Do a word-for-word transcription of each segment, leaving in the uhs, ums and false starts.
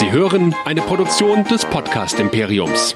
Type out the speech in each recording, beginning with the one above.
Sie hören eine Produktion des Podcast-Imperiums.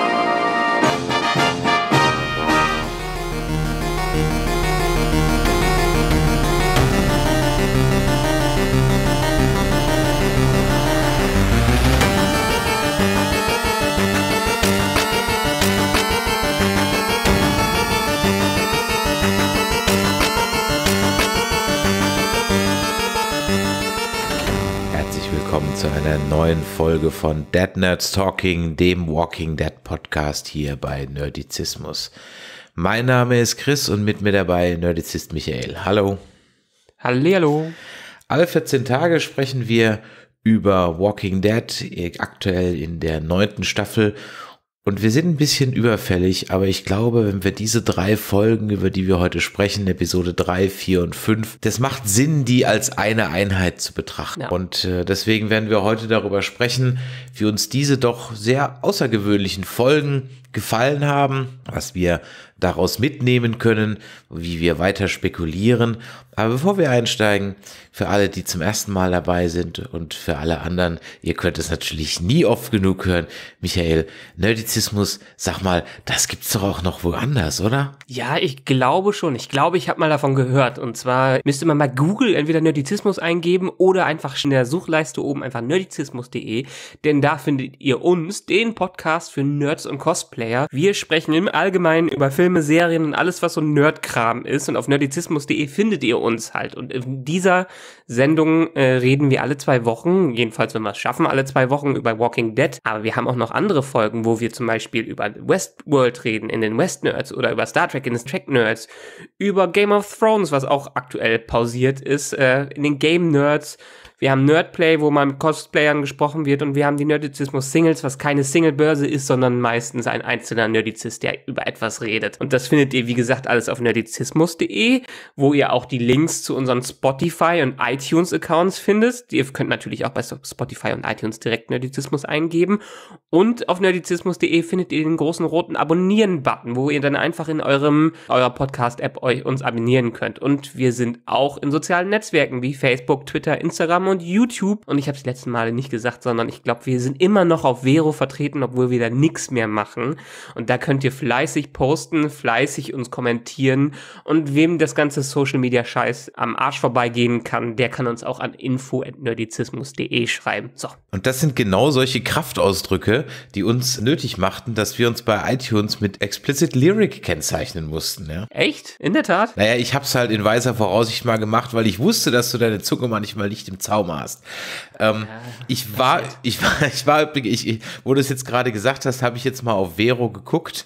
Zu einer neuen Folge von Dead Nerds Talking, dem Walking Dead Podcast hier bei Nerdizismus. Mein Name ist Chris und mit mir dabei Nerdizist Michael. Hallo. Hallihallo. Alle vierzehn Tage sprechen wir über Walking Dead, aktuell in der neunten Staffel. Und wir sind ein bisschen überfällig, aber ich glaube, wenn wir diese drei Folgen, über die wir heute sprechen, Episode drei, vier und fünf, das macht Sinn, die als eine Einheit zu betrachten. Ja. Und äh, deswegen werden wir heute darüber sprechen, wie uns diese doch sehr außergewöhnlichen Folgen gefallen haben, was wir daraus mitnehmen können, wie wir weiter spekulieren. Aber bevor wir einsteigen, für alle, die zum ersten Mal dabei sind und für alle anderen, ihr könnt es natürlich nie oft genug hören. Michael, Nerdizismus, sag mal, das gibt's doch auch noch woanders, oder? Ja, ich glaube schon. Ich glaube, ich habe mal davon gehört. Und zwar müsste man mal Google entweder Nerdizismus eingeben oder einfach in der Suchleiste oben einfach nerdizismus punkt de, denn da findet ihr uns, den Podcast für Nerds und Cosplayer. Wir sprechen im Allgemeinen über Filme, Serien und alles, was so Nerdkram ist. Und auf nerdizismus punkt de findet ihr uns halt. Und in dieser Sendung äh, reden wir alle zwei Wochen, jedenfalls wenn wir es schaffen, alle zwei Wochen über Walking Dead. Aber wir haben auch noch andere Folgen, wo wir zum Beispiel über Westworld reden in den West Nerds oder über Star Trek in den Trek Nerds, über Game of Thrones, was auch aktuell pausiert ist, äh, in den Game Nerds. Wir haben Nerdplay, wo mal mit Cosplayern gesprochen wird, und wir haben die Nerdizismus Singles, was keine Singlebörse ist, sondern meistens ein einzelner Nerdizist, der über etwas redet. Und das findet ihr, wie gesagt, alles auf nerdizismus punkt de, wo ihr auch die Links zu unseren Spotify- und iTunes-Accounts findet. Ihr könnt natürlich auch bei Spotify und iTunes direkt Nerdizismus eingeben. Und auf nerdizismus punkt de findet ihr den großen roten Abonnieren-Button, wo ihr dann einfach in eurem eurer Podcast-App euch uns abonnieren könnt. Und wir sind auch in sozialen Netzwerken wie Facebook, Twitter, Instagram und YouTube. Und ich habe es die letzten Male nicht gesagt, sondern ich glaube, wir sind immer noch auf Vero vertreten, obwohl wir da nichts mehr machen. Und da könnt ihr fleißig posten, fleißig uns kommentieren. Und wem das ganze Social-Media-Scheiß am Arsch vorbeigehen kann, der kann uns auch an info at nerdizismus punkt de schreiben. So. Und das sind genau solche Kraftausdrücke, die uns nötig machten, dass wir uns bei iTunes mit Explicit Lyric kennzeichnen mussten. Ja? Echt? In der Tat? Naja, ich hab's halt in weiser Voraussicht mal gemacht, weil ich wusste, dass du deine Zunge manchmal nicht im Zaum hast. Ähm, ja, ich war, ich war, ich war, ich, ich, wo du es jetzt gerade gesagt hast, habe ich jetzt mal auf Vero geguckt.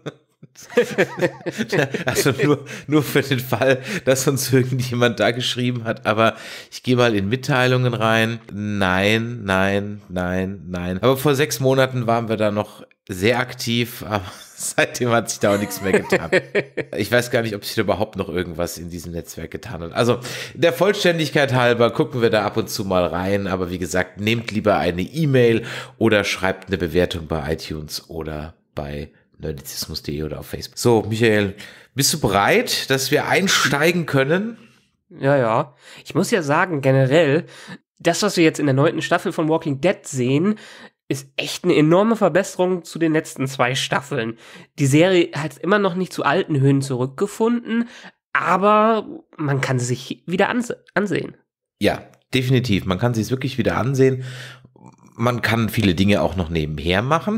Also nur, nur für den Fall, dass uns irgendjemand da geschrieben hat, aber ich gehe mal in Mitteilungen rein. Nein, nein, nein, nein. Aber vor sechs Monaten waren wir da noch sehr aktiv, aber seitdem hat sich da auch nichts mehr getan. Ich weiß gar nicht, ob sich da überhaupt noch irgendwas in diesem Netzwerk getan hat. Also der Vollständigkeit halber gucken wir da ab und zu mal rein, aber wie gesagt, nehmt lieber eine E-Mail oder schreibt eine Bewertung bei iTunes oder bei nerdizismus punkt de oder auf Facebook. So, Michael, bist du bereit, dass wir einsteigen können? Ja, ja. Ich muss ja sagen, generell, das, was wir jetzt in der neunten Staffel von Walking Dead sehen, ist echt eine enorme Verbesserung zu den letzten zwei Staffeln. Die Serie hat immer noch nicht zu alten Höhen zurückgefunden, aber man kann sie sich wieder anse- ansehen. Ja, definitiv. Man kann sie es wirklich wieder ansehen. Man kann viele Dinge auch noch nebenher machen,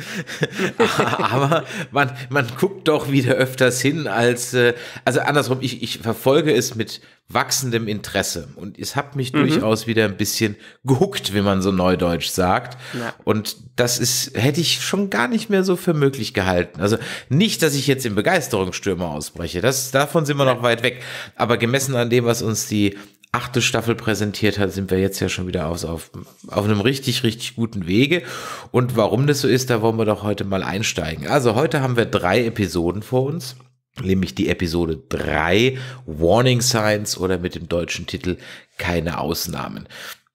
aber man, man guckt doch wieder öfters hin als, äh, also andersrum, ich, ich verfolge es mit wachsendem Interesse und es hat mich mhm. durchaus wieder ein bisschen gehuckt, wie man so neudeutsch sagt. Ja. Und das ist, hätte ich schon gar nicht mehr so für möglich gehalten. Also nicht, dass ich jetzt in Begeisterungsstürme ausbreche, das, davon sind wir noch weit weg, aber gemessen an dem, was uns die achte Staffel präsentiert hat, sind wir jetzt ja schon wieder auf, auf, auf einem richtig, richtig guten Wege. Und warum das so ist, da wollen wir doch heute mal einsteigen. Also heute haben wir drei Episoden vor uns, nämlich die Episode drei, Warning Signs, oder mit dem deutschen Titel Keine Ausnahmen.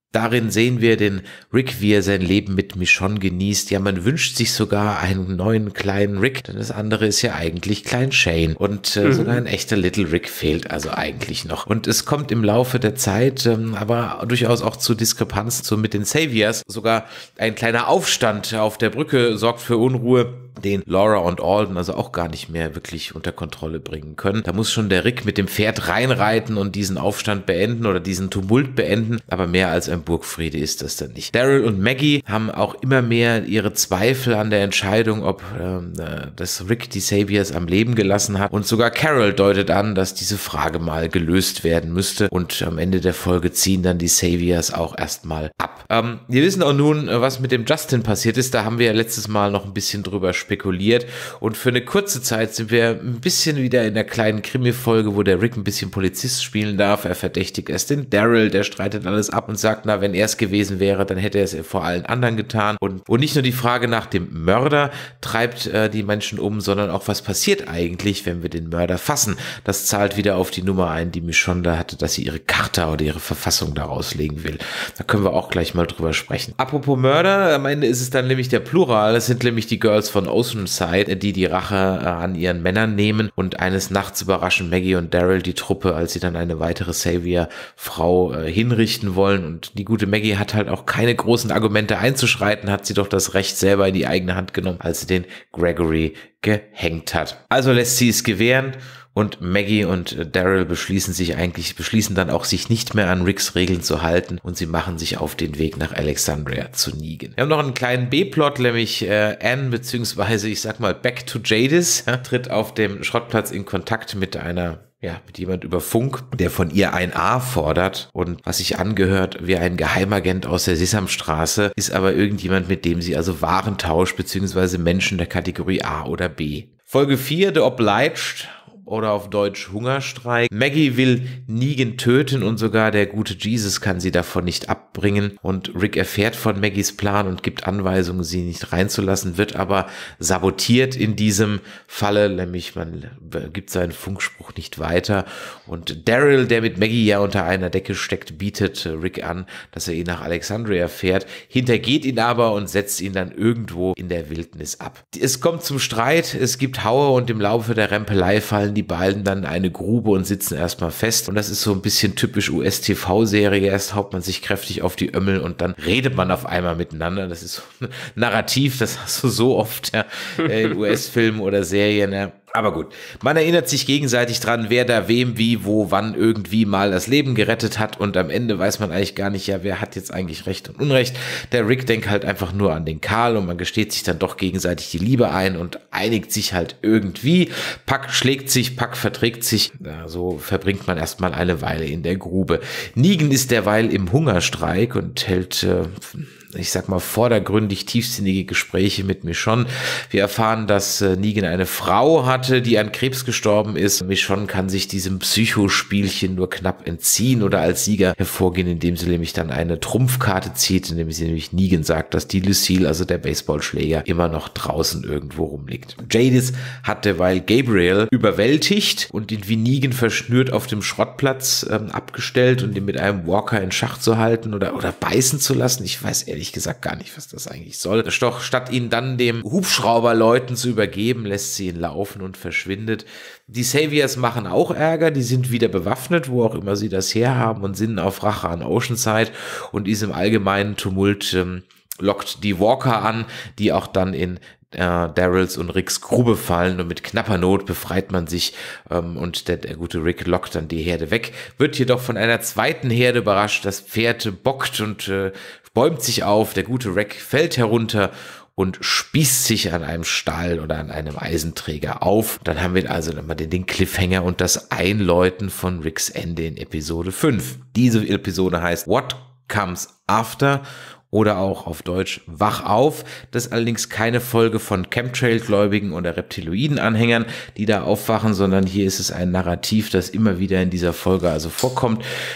Darin sehen wir den Rick, wie er sein Leben mit Michonne genießt. Ja, man wünscht sich sogar einen neuen kleinen Rick, denn das andere ist ja eigentlich Klein Shane. Und äh, mhm. sogar ein echter Little Rick fehlt also eigentlich noch. Und es kommt im Laufe der Zeit ähm, aber durchaus auch zu Diskrepanzen so mit den Saviors. Sogar ein kleiner Aufstand auf der Brücke sorgt für Unruhe, den Laura und Alden also auch gar nicht mehr wirklich unter Kontrolle bringen können. Da muss schon der Rick mit dem Pferd reinreiten und diesen Aufstand beenden oder diesen Tumult beenden, aber mehr als ein Burgfriede ist das dann nicht. Daryl und Maggie haben auch immer mehr ihre Zweifel an der Entscheidung, ob ähm, das Rick die Saviors am Leben gelassen hat, und sogar Carol deutet an, dass diese Frage mal gelöst werden müsste, und am Ende der Folge ziehen dann die Saviors auch erstmal ab. Ähm, wir wissen auch nun, was mit dem Justin passiert ist. Da haben wir ja letztes Mal noch ein bisschen drüber spekuliert, und für eine kurze Zeit sind wir ein bisschen wieder in der kleinen Krimi-Folge, wo der Rick ein bisschen Polizist spielen darf. Er verdächtigt erst den Daryl, der streitet alles ab und sagt, na, wenn er es gewesen wäre, dann hätte er es vor allen anderen getan. Und, und nicht nur die Frage nach dem Mörder treibt äh, die Menschen um, sondern auch, was passiert eigentlich, wenn wir den Mörder fassen. Das zahlt wieder auf die Nummer ein, die Michonne da hatte, dass sie ihre Charta oder ihre Verfassung da rauslegen will. Da können wir auch gleich mal drüber sprechen. Apropos Mörder, am Ende ist es dann nämlich der Plural. Das sind nämlich die Girls von Oceanside, die die Rache äh, an ihren Männern nehmen, und eines Nachts überraschen Maggie und Daryl die Truppe, als sie dann eine weitere Savior-Frau äh, hinrichten wollen. Und die gute Maggie hat halt auch keine großen Argumente einzuschreiten, hat sie doch das Recht selber in die eigene Hand genommen, als sie den Gregory gehängt hat. Also lässt sie es gewähren. Und Maggie und Daryl beschließen sich eigentlich, beschließen dann auch, sich nicht mehr an Ricks Regeln zu halten, und sie machen sich auf den Weg nach Alexandria zu Negan. Wir haben noch einen kleinen B-Plot, nämlich äh, Anne, beziehungsweise ich sag mal Back to Jadis, ja, tritt auf dem Schrottplatz in Kontakt mit einer Ja, mit jemand über Funk, der von ihr ein A fordert, und was sich angehört wie ein Geheimagent aus der Sesamstraße, ist aber irgendjemand, mit dem sie also Waren tauscht, beziehungsweise Menschen der Kategorie A oder B. Folge vier, The Obliged, oder auf Deutsch Hungerstreik. Maggie will Negan töten, und sogar der gute Jesus kann sie davon nicht abbringen. Und Rick erfährt von Maggies Plan und gibt Anweisungen, sie nicht reinzulassen, wird aber sabotiert in diesem Falle, nämlich man gibt seinen Funkspruch nicht weiter. Und Daryl, der mit Maggie ja unter einer Decke steckt, bietet Rick an, dass er ihn nach Alexandria fährt, hintergeht ihn aber und setzt ihn dann irgendwo in der Wildnis ab. Es kommt zum Streit, es gibt Haue, und im Laufe der Rempelei fallen die Die beiden dann in eine Grube und sitzen erstmal fest. Und das ist so ein bisschen typisch U S-T V-Serie. Erst haut man sich kräftig auf die Ömmel und dann redet man auf einmal miteinander. Das ist so ein Narrativ, das hast du so oft ja, in U S-Filmen oder Serien. Ja. Aber gut, man erinnert sich gegenseitig dran, wer da wem, wie, wo, wann irgendwie mal das Leben gerettet hat, und am Ende weiß man eigentlich gar nicht, ja, wer hat jetzt eigentlich Recht und Unrecht. Der Rick denkt halt einfach nur an den Karl, und man gesteht sich dann doch gegenseitig die Liebe ein und einigt sich halt irgendwie. Puck schlägt sich, Puck verträgt sich, ja, so verbringt man erstmal eine Weile in der Grube. Negan ist derweil im Hungerstreik und hält, äh, ich sag mal, vordergründig tiefsinnige Gespräche mit Michonne. Wir erfahren, dass äh, Negan eine Frau hatte, die an Krebs gestorben ist. Michonne kann sich diesem Psychospielchen nur knapp entziehen oder als Sieger hervorgehen, indem sie nämlich dann eine Trumpfkarte zieht, indem sie nämlich Negan sagt, dass die Lucille, also der Baseballschläger, immer noch draußen irgendwo rumliegt. Jadis hat derweil Gabriel überwältigt und ihn wie Negan verschnürt auf dem Schrottplatz ähm, abgestellt und ihn mit einem Walker in Schach zu halten oder, oder beißen zu lassen. Ich weiß ehrlich gesagt gar nicht, was das eigentlich soll. Doch statt ihn dann dem Hubschrauberleuten zu übergeben, lässt sie ihn laufen und verschwindet. Die Saviors machen auch Ärger, die sind wieder bewaffnet, wo auch immer sie das herhaben, und sinnen auf Rache an Oceanside, und diesem allgemeinen Tumult ähm, lockt die Walker an, die auch dann in äh, Daryls und Ricks Grube fallen, und mit knapper Not befreit man sich, ähm, und der, der gute Rick lockt dann die Herde weg, wird jedoch von einer zweiten Herde überrascht. Das Pferd bockt und äh, bäumt sich auf, der gute Rick fällt herunter und spießt sich an einem Stahl oder an einem Eisenträger auf. Dann haben wir also nochmal den, den Cliffhanger und das Einläuten von Ricks Ende in Episode fünf. Diese Episode heißt What Comes After, oder auch auf Deutsch Wach auf. Das ist allerdings keine Folge von Chemtrail-Gläubigen oder Reptiloiden-Anhängern, die da aufwachen, sondern hier ist es ein Narrativ, das immer wieder in dieser Folge also vorkommt.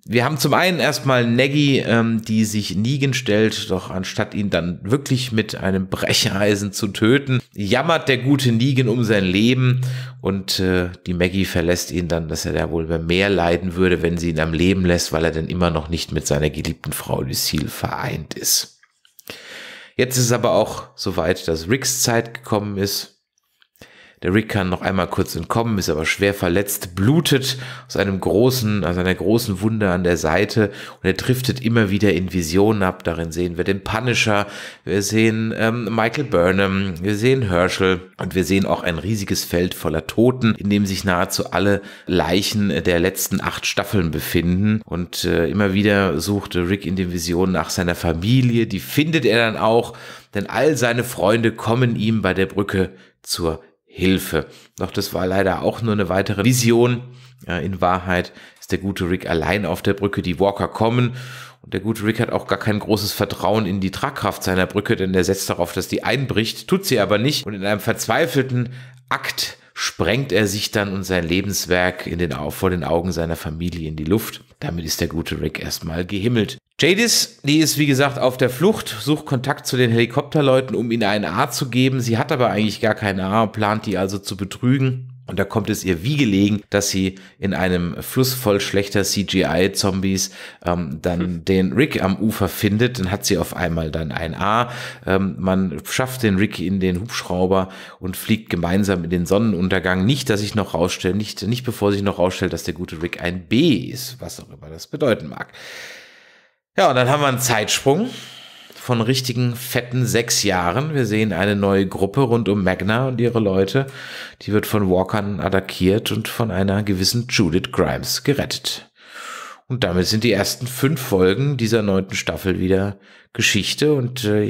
Wir haben zum einen erstmal Nagy, ähm, die sich Negan stellt, doch anstatt ihn dann wirklich mit einem Brecheisen zu töten, jammert der gute Negan um sein Leben und äh, die Maggie verlässt ihn dann, dass er da wohl über mehr leiden würde, wenn sie ihn am Leben lässt, weil er dann immer noch nicht mit seiner geliebten Frau Lucille vereint ist. Jetzt ist es aber auch soweit, dass Ricks Zeit gekommen ist. Der Rick kann noch einmal kurz entkommen, ist aber schwer verletzt, blutet aus einem großen, aus einer großen Wunde an der Seite und er driftet immer wieder in Visionen ab. Darin sehen wir den Punisher, wir sehen ähm, Michael Burnham, wir sehen Herschel und wir sehen auch ein riesiges Feld voller Toten, in dem sich nahezu alle Leichen der letzten acht Staffeln befinden. Und äh, immer wieder sucht Rick in den Visionen nach seiner Familie, die findet er dann auch, denn all seine Freunde kommen ihm bei der Brücke zur Hilfe. Doch das war leider auch nur eine weitere Vision. Ja, in Wahrheit ist der gute Rick allein auf der Brücke, die Walker kommen. Und der gute Rick hat auch gar kein großes Vertrauen in die Tragkraft seiner Brücke, denn er setzt darauf, dass die einbricht, tut sie aber nicht. Und in einem verzweifelten Akt sprengt er sich dann und sein Lebenswerk in den, vor den Augen seiner Familie in die Luft. Damit ist der gute Rick erstmal gehimmelt. Jadis, die ist wie gesagt auf der Flucht, sucht Kontakt zu den Helikopterleuten, um ihnen ein A zu geben. Sie hat aber eigentlich gar kein A und plant die also zu betrügen. Und da kommt es ihr wie gelegen, dass sie in einem Fluss voll schlechter C G I-Zombies ähm, dann hm. den Rick am Ufer findet. Dann hat sie auf einmal dann ein A. Ähm, man schafft den Rick in den Hubschrauber und fliegt gemeinsam in den Sonnenuntergang. Nicht, dass ich noch rausstelle, nicht, nicht bevor sich noch rausstellt, dass der gute Rick ein B ist, was auch immer das bedeuten mag. Ja, und dann haben wir einen Zeitsprung von richtigen fetten sechs Jahren. Wir sehen eine neue Gruppe rund um Magna und ihre Leute. Die wird von Walkern attackiert und von einer gewissen Judith Grimes gerettet. Und damit sind die ersten fünf Folgen dieser neunten Staffel wieder Geschichte. Und äh,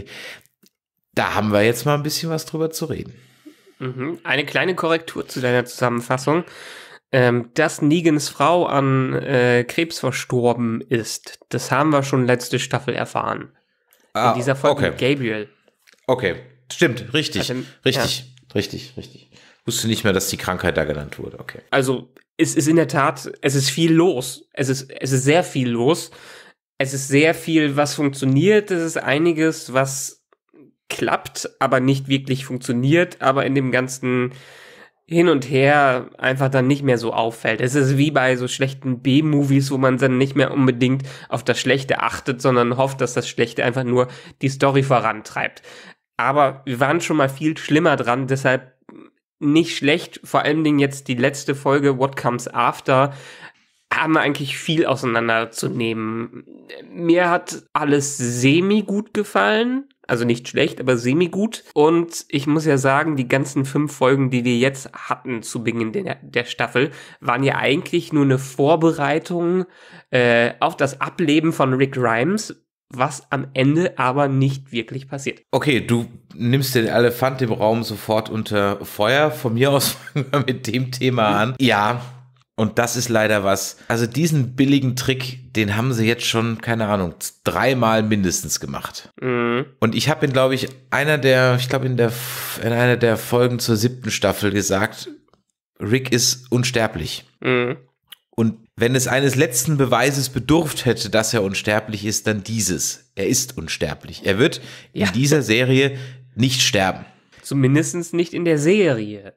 da haben wir jetzt mal ein bisschen was drüber zu reden. Mhm. Eine kleine Korrektur zu deiner Zusammenfassung. Ähm, dass Negans Frau an äh, Krebs verstorben ist, das haben wir schon letzte Staffel erfahren. Ah, in dieser Folge okay. mit Gabriel. Okay, stimmt, richtig, also, richtig, ja. richtig, richtig. Wusste nicht mehr, dass die Krankheit da genannt wurde, okay. Also, es ist in der Tat, es ist viel los. Es ist, es ist sehr viel los. Es ist sehr viel, was funktioniert. Es ist einiges, was klappt, aber nicht wirklich funktioniert, aber in dem ganzen hin und her einfach dann nicht mehr so auffällt. Es ist wie bei so schlechten B-Movies, wo man dann nicht mehr unbedingt auf das Schlechte achtet, sondern hofft, dass das Schlechte einfach nur die Story vorantreibt. Aber wir waren schon mal viel schlimmer dran, deshalb nicht schlecht. Vor allen Dingen jetzt die letzte Folge, What Comes After, haben wir eigentlich viel auseinanderzunehmen. Mir hat alles semi-gut gefallen. Also nicht schlecht, aber semi-gut. Und ich muss ja sagen, die ganzen fünf Folgen, die wir jetzt hatten zu Beginn der, der Staffel, waren ja eigentlich nur eine Vorbereitung äh, auf das Ableben von Rick Grimes, was am Ende aber nicht wirklich passiert. Okay, du nimmst den Elefant im Raum sofort unter Feuer. Von mir aus fangen wir mit dem Thema an. Ja, und das ist leider was. Also diesen billigen Trick, den haben sie jetzt schon, keine Ahnung, dreimal mindestens gemacht. Mhm. Und ich habe in, glaube ich, einer der, ich glaube in der, in einer der Folgen zur siebten Staffel gesagt, Rick ist unsterblich. Mhm. Und wenn es eines letzten Beweises bedurft hätte, dass er unsterblich ist, dann dieses. Er ist unsterblich. Er wird in ja. dieser Serie nicht sterben. Zumindest nicht in der Serie.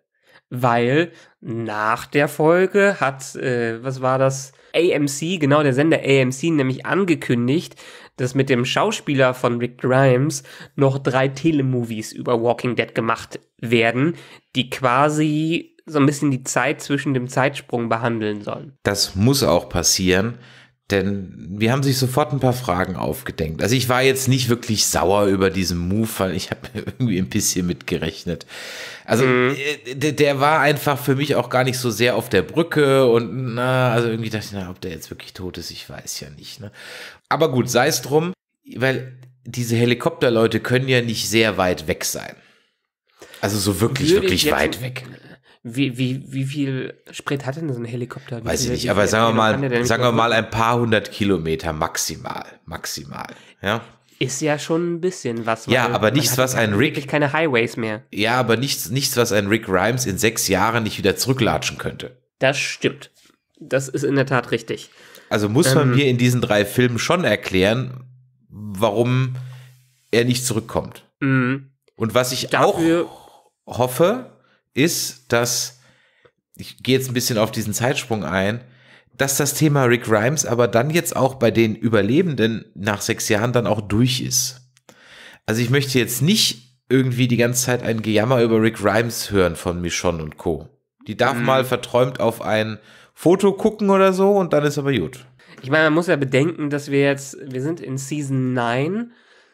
Weil nach der Folge hat, äh, was war das? A M C, genau, der Sender A M C, nämlich angekündigt, dass mit dem Schauspieler von Rick Grimes noch drei Telemovies über Walking Dead gemacht werden, die quasi so ein bisschen die Zeit zwischen dem Zeitsprung behandeln sollen. Das muss auch passieren, denn wir haben sich sofort ein paar Fragen aufgedenkt. Also ich war jetzt nicht wirklich sauer über diesen Move, weil ich habe irgendwie ein bisschen mitgerechnet. Also mhm. der, der war einfach für mich auch gar nicht so sehr auf der Brücke und na, also irgendwie dachte ich, na, ob der jetzt wirklich tot ist, ich weiß ja nicht. Ne? Aber gut, sei es drum, weil diese Helikopterleute können ja nicht sehr weit weg sein. Also so wirklich, Würde wirklich weit weg. Wie, wie, wie viel Sprit hat denn so ein Helikopter? Wie Weiß viel, ich nicht, aber sagen wir mal, sagen wir mal ein paar hundert Kilometer maximal, maximal, ja. Ist ja schon ein bisschen was. Ja, aber nichts, was ein Rick... wirklich keine Highways mehr. Ja, aber nichts, nichts, was ein Rick Grimes in sechs Jahren nicht wieder zurücklatschen könnte. Das stimmt. Das ist in der Tat richtig. Also muss man Ähm. mir in diesen drei Filmen schon erklären, warum er nicht zurückkommt. Mhm. Und was ich Dafür- auch hoffe, ist, dass, ich gehe jetzt ein bisschen auf diesen Zeitsprung ein, dass das Thema Rick Grimes aber dann jetzt auch bei den Überlebenden nach sechs Jahren dann auch durch ist. Also ich möchte jetzt nicht irgendwie die ganze Zeit ein Gejammer über Rick Grimes hören von Michonne und Co. Die darf Mhm. mal verträumt auf ein Foto gucken oder so und dann ist aber gut. Ich meine, man muss ja bedenken, dass wir jetzt, wir sind in Season neun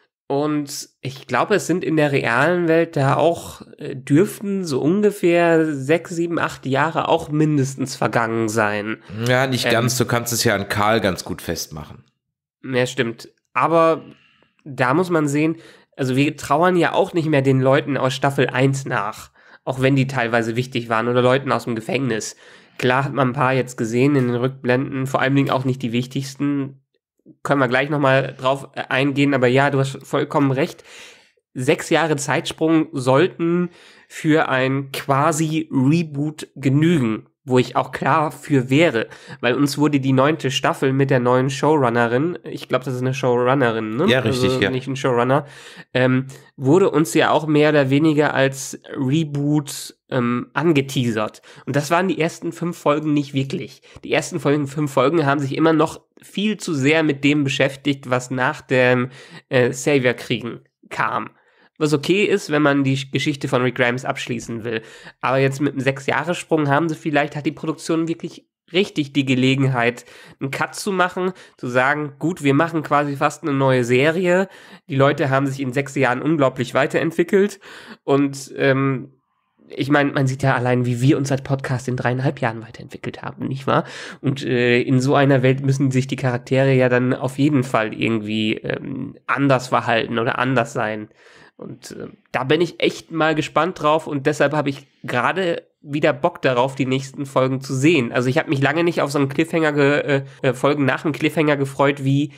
und ich glaube, es sind in der realen Welt da auch, äh, dürften so ungefähr sechs, sieben, acht Jahre auch mindestens vergangen sein. Ja, nicht Ähm. ganz, du kannst es ja an Karl ganz gut festmachen. Ja, stimmt. Aber da muss man sehen, also wir trauern ja auch nicht mehr den Leuten aus Staffel eins nach, auch wenn die teilweise wichtig waren, oder Leuten aus dem Gefängnis. Klar hat man ein paar jetzt gesehen in den Rückblenden, vor allen Dingen auch nicht die wichtigsten. Können wir gleich nochmal drauf eingehen, aber ja, du hast vollkommen recht. Sechs Jahre Zeitsprung sollten für ein quasi Reboot genügen, wo ich auch klar für wäre, weil uns wurde die neunte Staffel mit der neuen Showrunnerin, ich glaube, das ist eine Showrunnerin, ne? Ja, richtig, also ja. nicht ein Showrunner, ähm, wurde uns ja auch mehr oder weniger als Reboot ähm, angeteasert. Und das waren die ersten fünf Folgen nicht wirklich. Die ersten Folgen, fünf Folgen haben sich immer noch viel zu sehr mit dem beschäftigt, was nach dem äh, Savior-Kriegen kam. Was okay ist, wenn man die Geschichte von Rick Grimes abschließen will. Aber jetzt mit einem Sechs-Jahres-Sprung haben sie vielleicht, hat die Produktion wirklich richtig die Gelegenheit, einen Cut zu machen, zu sagen, gut, wir machen quasi fast eine neue Serie. Die Leute haben sich in sechs Jahren unglaublich weiterentwickelt. Und ähm, ich meine, man sieht ja allein, wie wir uns als Podcast in dreieinhalb Jahren weiterentwickelt haben, nicht wahr? Und äh, in so einer Welt müssen sich die Charaktere ja dann auf jeden Fall irgendwie ähm, anders verhalten oder anders sein. Und äh, da bin ich echt mal gespannt drauf und deshalb habe ich gerade wieder Bock darauf, die nächsten Folgen zu sehen. Also ich habe mich lange nicht auf so einen Cliffhanger, ge- äh, Folgen nach einem Cliffhanger gefreut, wie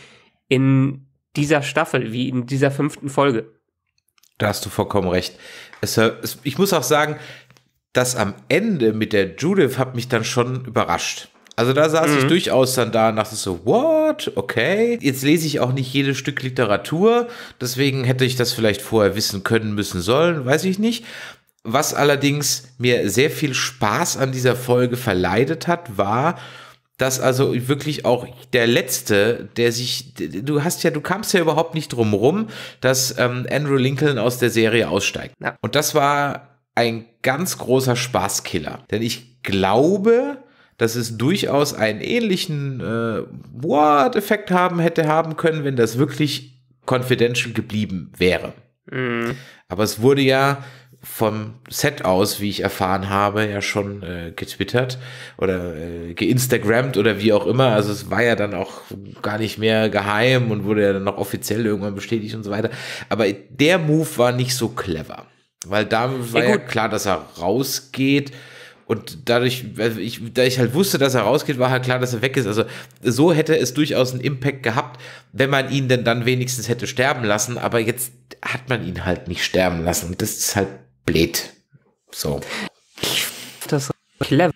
in dieser Staffel, wie in dieser fünften Folge. Da hast du vollkommen recht. Es, es, ich muss auch sagen, das am Ende mit der Judith hat mich dann schon überrascht. Also da saß Mhm. ich durchaus dann da und dachte so, what? Okay. Jetzt lese ich auch nicht jedes Stück Literatur, deswegen hätte ich das vielleicht vorher wissen können, müssen, sollen, weiß ich nicht. Was allerdings mir sehr viel Spaß an dieser Folge verleidet hat, war, dass also wirklich auch der Letzte, der sich, du hast ja, du kamst ja überhaupt nicht drum rum, dass ähm, Andrew Lincoln aus der Serie aussteigt. Ja. Und das war ein ganz großer Spaßkiller. Denn ich glaube, dass es durchaus einen ähnlichen äh, What-Effekt haben hätte haben können, wenn das wirklich confidential geblieben wäre. Mhm. Aber es wurde ja vom Set aus, wie ich erfahren habe, ja schon äh, getwittert oder äh, geinstagrammt oder wie auch immer. Also es war ja dann auch gar nicht mehr geheim und wurde ja dann noch offiziell irgendwann bestätigt und so weiter. Aber der Move war nicht so clever, weil da war ja, ja klar, dass er rausgeht. Und dadurch, ich, da ich halt wusste, dass er rausgeht, war halt klar, dass er weg ist. Also so hätte es durchaus einen Impact gehabt, wenn man ihn denn dann wenigstens hätte sterben lassen. Aber jetzt hat man ihn halt nicht sterben lassen. Und das ist halt blöd. So. Ich fand das clever,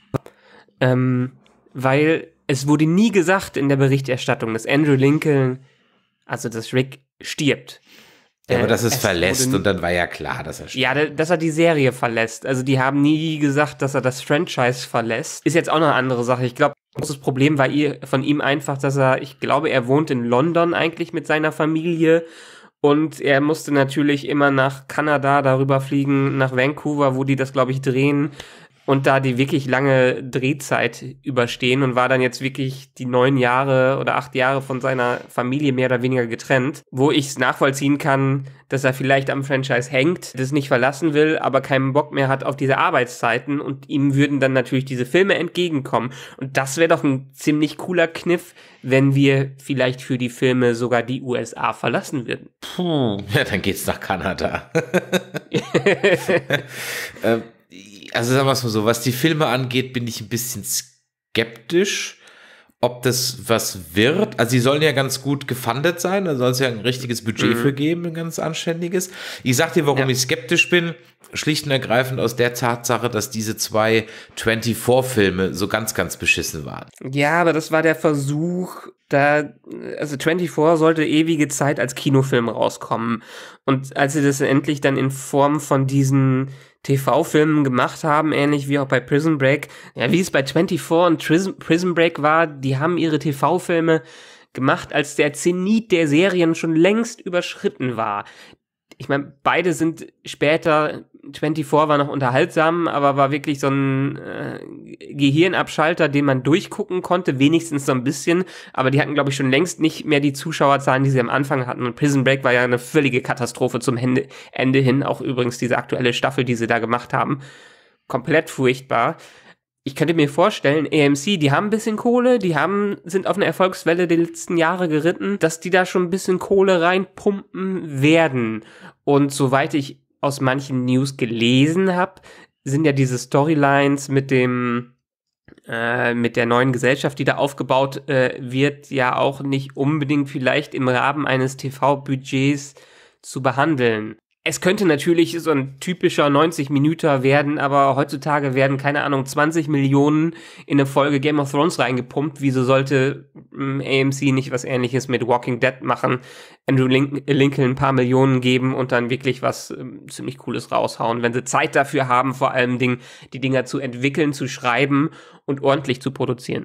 ähm, weil es wurde nie gesagt in der Berichterstattung, dass Andrew Lincoln, also dass Rick stirbt. Ja, aber dass es, es verlässt wurde- und dann war ja klar, dass er stirbt. Ja, da- dass er die Serie verlässt. Also die haben nie gesagt, dass er das Franchise verlässt. Ist jetzt auch noch eine andere Sache. Ich glaube, das Problem war ihr, von ihm einfach, dass er, ich glaube, er wohnt in London eigentlich mit seiner Familie und er musste natürlich immer nach Kanada darüber fliegen, nach Vancouver, wo die das, glaube ich, drehen und da die wirklich lange Drehzeit überstehen und war dann jetzt wirklich die neun Jahre oder acht Jahre von seiner Familie mehr oder weniger getrennt, wo ich es nachvollziehen kann, dass er vielleicht am Franchise hängt, das nicht verlassen will, aber keinen Bock mehr hat auf diese Arbeitszeiten und ihm würden dann natürlich diese Filme entgegenkommen. Und das wäre doch ein ziemlich cooler Kniff, wenn wir vielleicht für die Filme sogar die U S A verlassen würden. Puh, ja, dann geht's nach Kanada. ähm, Also sagen wir es mal so, was die Filme angeht, bin ich ein bisschen skeptisch, ob das was wird. Also sie sollen ja ganz gut gefundet sein, da soll es ja ein richtiges Budget Mhm. für geben, ein ganz anständiges. Ich sag dir, warum Ja. ich skeptisch bin. schlicht und ergreifend aus der Tatsache, dass diese zwei vierundzwanzig-Filme so ganz, ganz beschissen waren. Ja, aber das war der Versuch, da, also vierundzwanzig sollte ewige Zeit als Kinofilm rauskommen. Und als sie das endlich dann in Form von diesen T V-Filmen gemacht haben, ähnlich wie auch bei Prison Break, ja, wie es bei vierundzwanzig und Prison, Prison Break war, die haben ihre T V-Filme gemacht, als der Zenit der Serien schon längst überschritten war. Ich meine, beide sind später, vierundzwanzig war noch unterhaltsam, aber war wirklich so ein äh, Gehirnabschalter, den man durchgucken konnte, wenigstens so ein bisschen, aber die hatten, glaube ich, schon längst nicht mehr die Zuschauerzahlen, die sie am Anfang hatten, und Prison Break war ja eine völlige Katastrophe zum Ende, Ende hin, auch übrigens diese aktuelle Staffel, die sie da gemacht haben, komplett furchtbar. Ich könnte mir vorstellen, A M C, die haben ein bisschen Kohle, die haben, sind auf eine Erfolgswelle der letzten Jahre geritten, dass die da schon ein bisschen Kohle reinpumpen werden. Und soweit ich aus manchen News gelesen habe, sind ja diese Storylines mit dem, äh, mit der neuen Gesellschaft, die da aufgebaut äh, wird, ja auch nicht unbedingt vielleicht im Rahmen eines T V-Budgets zu behandeln. Es könnte natürlich so ein typischer neunzig-Minüter werden, aber heutzutage werden, keine Ahnung, zwanzig Millionen in eine Folge Game of Thrones reingepumpt. Wieso sollte ähm, A M C nicht was Ähnliches mit Walking Dead machen, Andrew Lin- Lincoln ein paar Millionen geben und dann wirklich was ähm, ziemlich Cooles raushauen, wenn sie Zeit dafür haben, vor allem Dingen, die Dinger zu entwickeln, zu schreiben und ordentlich zu produzieren.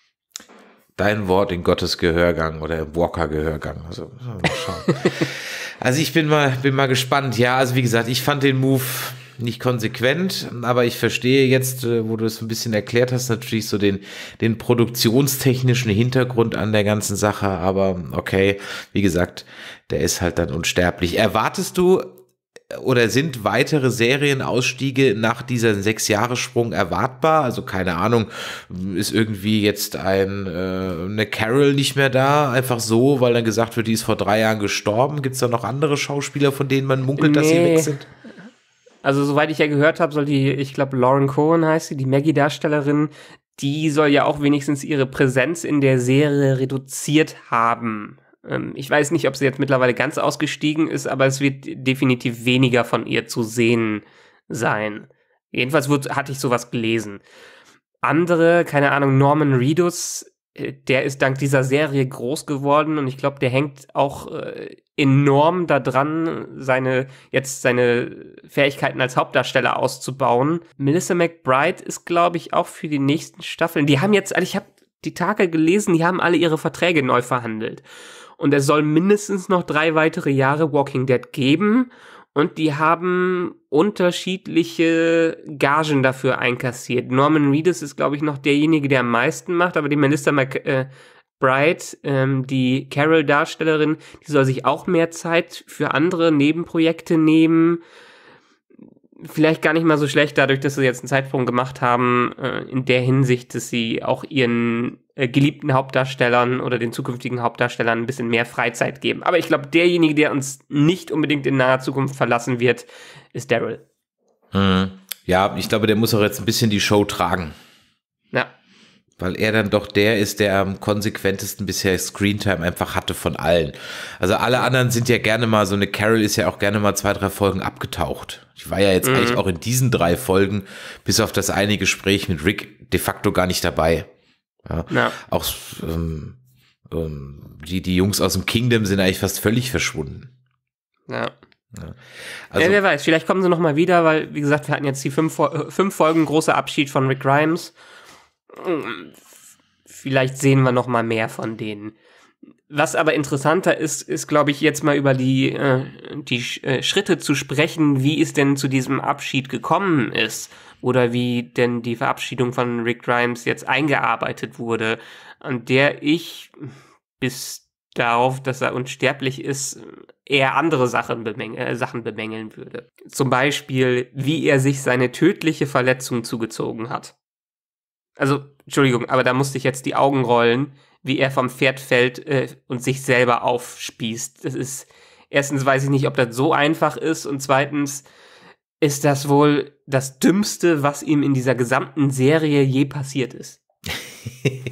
Dein Wort in Gottes Gehörgang oder im Walker-Gehörgang. Also, mal schauen. Also ich bin mal, bin mal gespannt. Ja, also wie gesagt, ich fand den Move nicht konsequent, aber ich verstehe jetzt, wo du es ein bisschen erklärt hast, natürlich so den, den produktionstechnischen Hintergrund an der ganzen Sache. Aber okay, wie gesagt, der ist halt dann unsterblich. Erwartest du oder sind weitere Serienausstiege nach diesem Sechs-Jahres-Sprung erwartbar? Also keine Ahnung, ist irgendwie jetzt ein äh, eine Carol nicht mehr da, einfach so, weil dann gesagt wird, die ist vor drei Jahren gestorben? Gibt es da noch andere Schauspieler, von denen man munkelt, nee, dass sie weg sind? Also soweit ich ja gehört habe, soll die, ich glaube Lauren Cohen heißt sie, die Maggie-Darstellerin, die soll ja auch wenigstens ihre Präsenz in der Serie reduziert haben. Ich weiß nicht, ob sie jetzt mittlerweile ganz ausgestiegen ist, aber es wird definitiv weniger von ihr zu sehen sein. Jedenfalls wird, hatte ich sowas gelesen. Andere, keine Ahnung, Norman Reedus, der ist dank dieser Serie groß geworden und ich glaube, der hängt auch äh, enorm daran, seine, jetzt seine Fähigkeiten als Hauptdarsteller auszubauen. Melissa McBride ist, glaube ich, auch für die nächsten Staffeln. Die haben jetzt, also ich habe die Tage gelesen, die haben alle ihre Verträge neu verhandelt. Und es soll mindestens noch drei weitere Jahre Walking Dead geben. Und die haben unterschiedliche Gagen dafür einkassiert. Norman Reedus ist, glaube ich, noch derjenige, der am meisten macht. Aber die Melissa McBride, ähm, die Carol-Darstellerin, die soll sich auch mehr Zeit für andere Nebenprojekte nehmen. Vielleicht gar nicht mal so schlecht, dadurch, dass sie jetzt einen Zeitsprung gemacht haben, äh, in der Hinsicht, dass sie auch ihren äh, geliebten Hauptdarstellern oder den zukünftigen Hauptdarstellern ein bisschen mehr Freizeit geben. Aber ich glaube, derjenige, der uns nicht unbedingt in naher Zukunft verlassen wird, ist Daryl. Hm. Ja, ich glaube, der muss auch jetzt ein bisschen die Show tragen. Ja. Weil er dann doch der ist, der am konsequentesten bisher Screentime einfach hatte von allen. Also alle anderen sind ja gerne mal, so eine Carol ist ja auch gerne mal zwei, drei Folgen abgetaucht. Ich war ja jetzt mhm. eigentlich auch in diesen drei Folgen, bis auf das eine Gespräch mit Rick, de facto gar nicht dabei. Ja. Ja. Auch ähm, ähm, die, die Jungs aus dem Kingdom sind eigentlich fast völlig verschwunden. Ja. Ja. Also, ja, wer weiß, vielleicht kommen sie noch mal wieder, weil, wie gesagt, wir hatten jetzt die fünf, fünf Folgen großer Abschied von Rick Grimes. Vielleicht sehen wir noch mal mehr von denen. Was aber interessanter ist, ist, glaube ich, jetzt mal über die, äh, die äh, Schritte zu sprechen, wie es denn zu diesem Abschied gekommen ist oder wie denn die Verabschiedung von Rick Grimes jetzt eingearbeitet wurde, an der ich bis darauf, dass er unsterblich ist, eher andere Sachen, bemäng- äh, Sachen bemängeln würde. Zum Beispiel, wie er sich seine tödliche Verletzung zugezogen hat. Also, Entschuldigung, aber da musste ich jetzt die Augen rollen, wie er vom Pferd fällt äh, und sich selber aufspießt. Das ist, erstens weiß ich nicht, ob das so einfach ist und zweitens ist das wohl das Dümmste, was ihm in dieser gesamten Serie je passiert ist.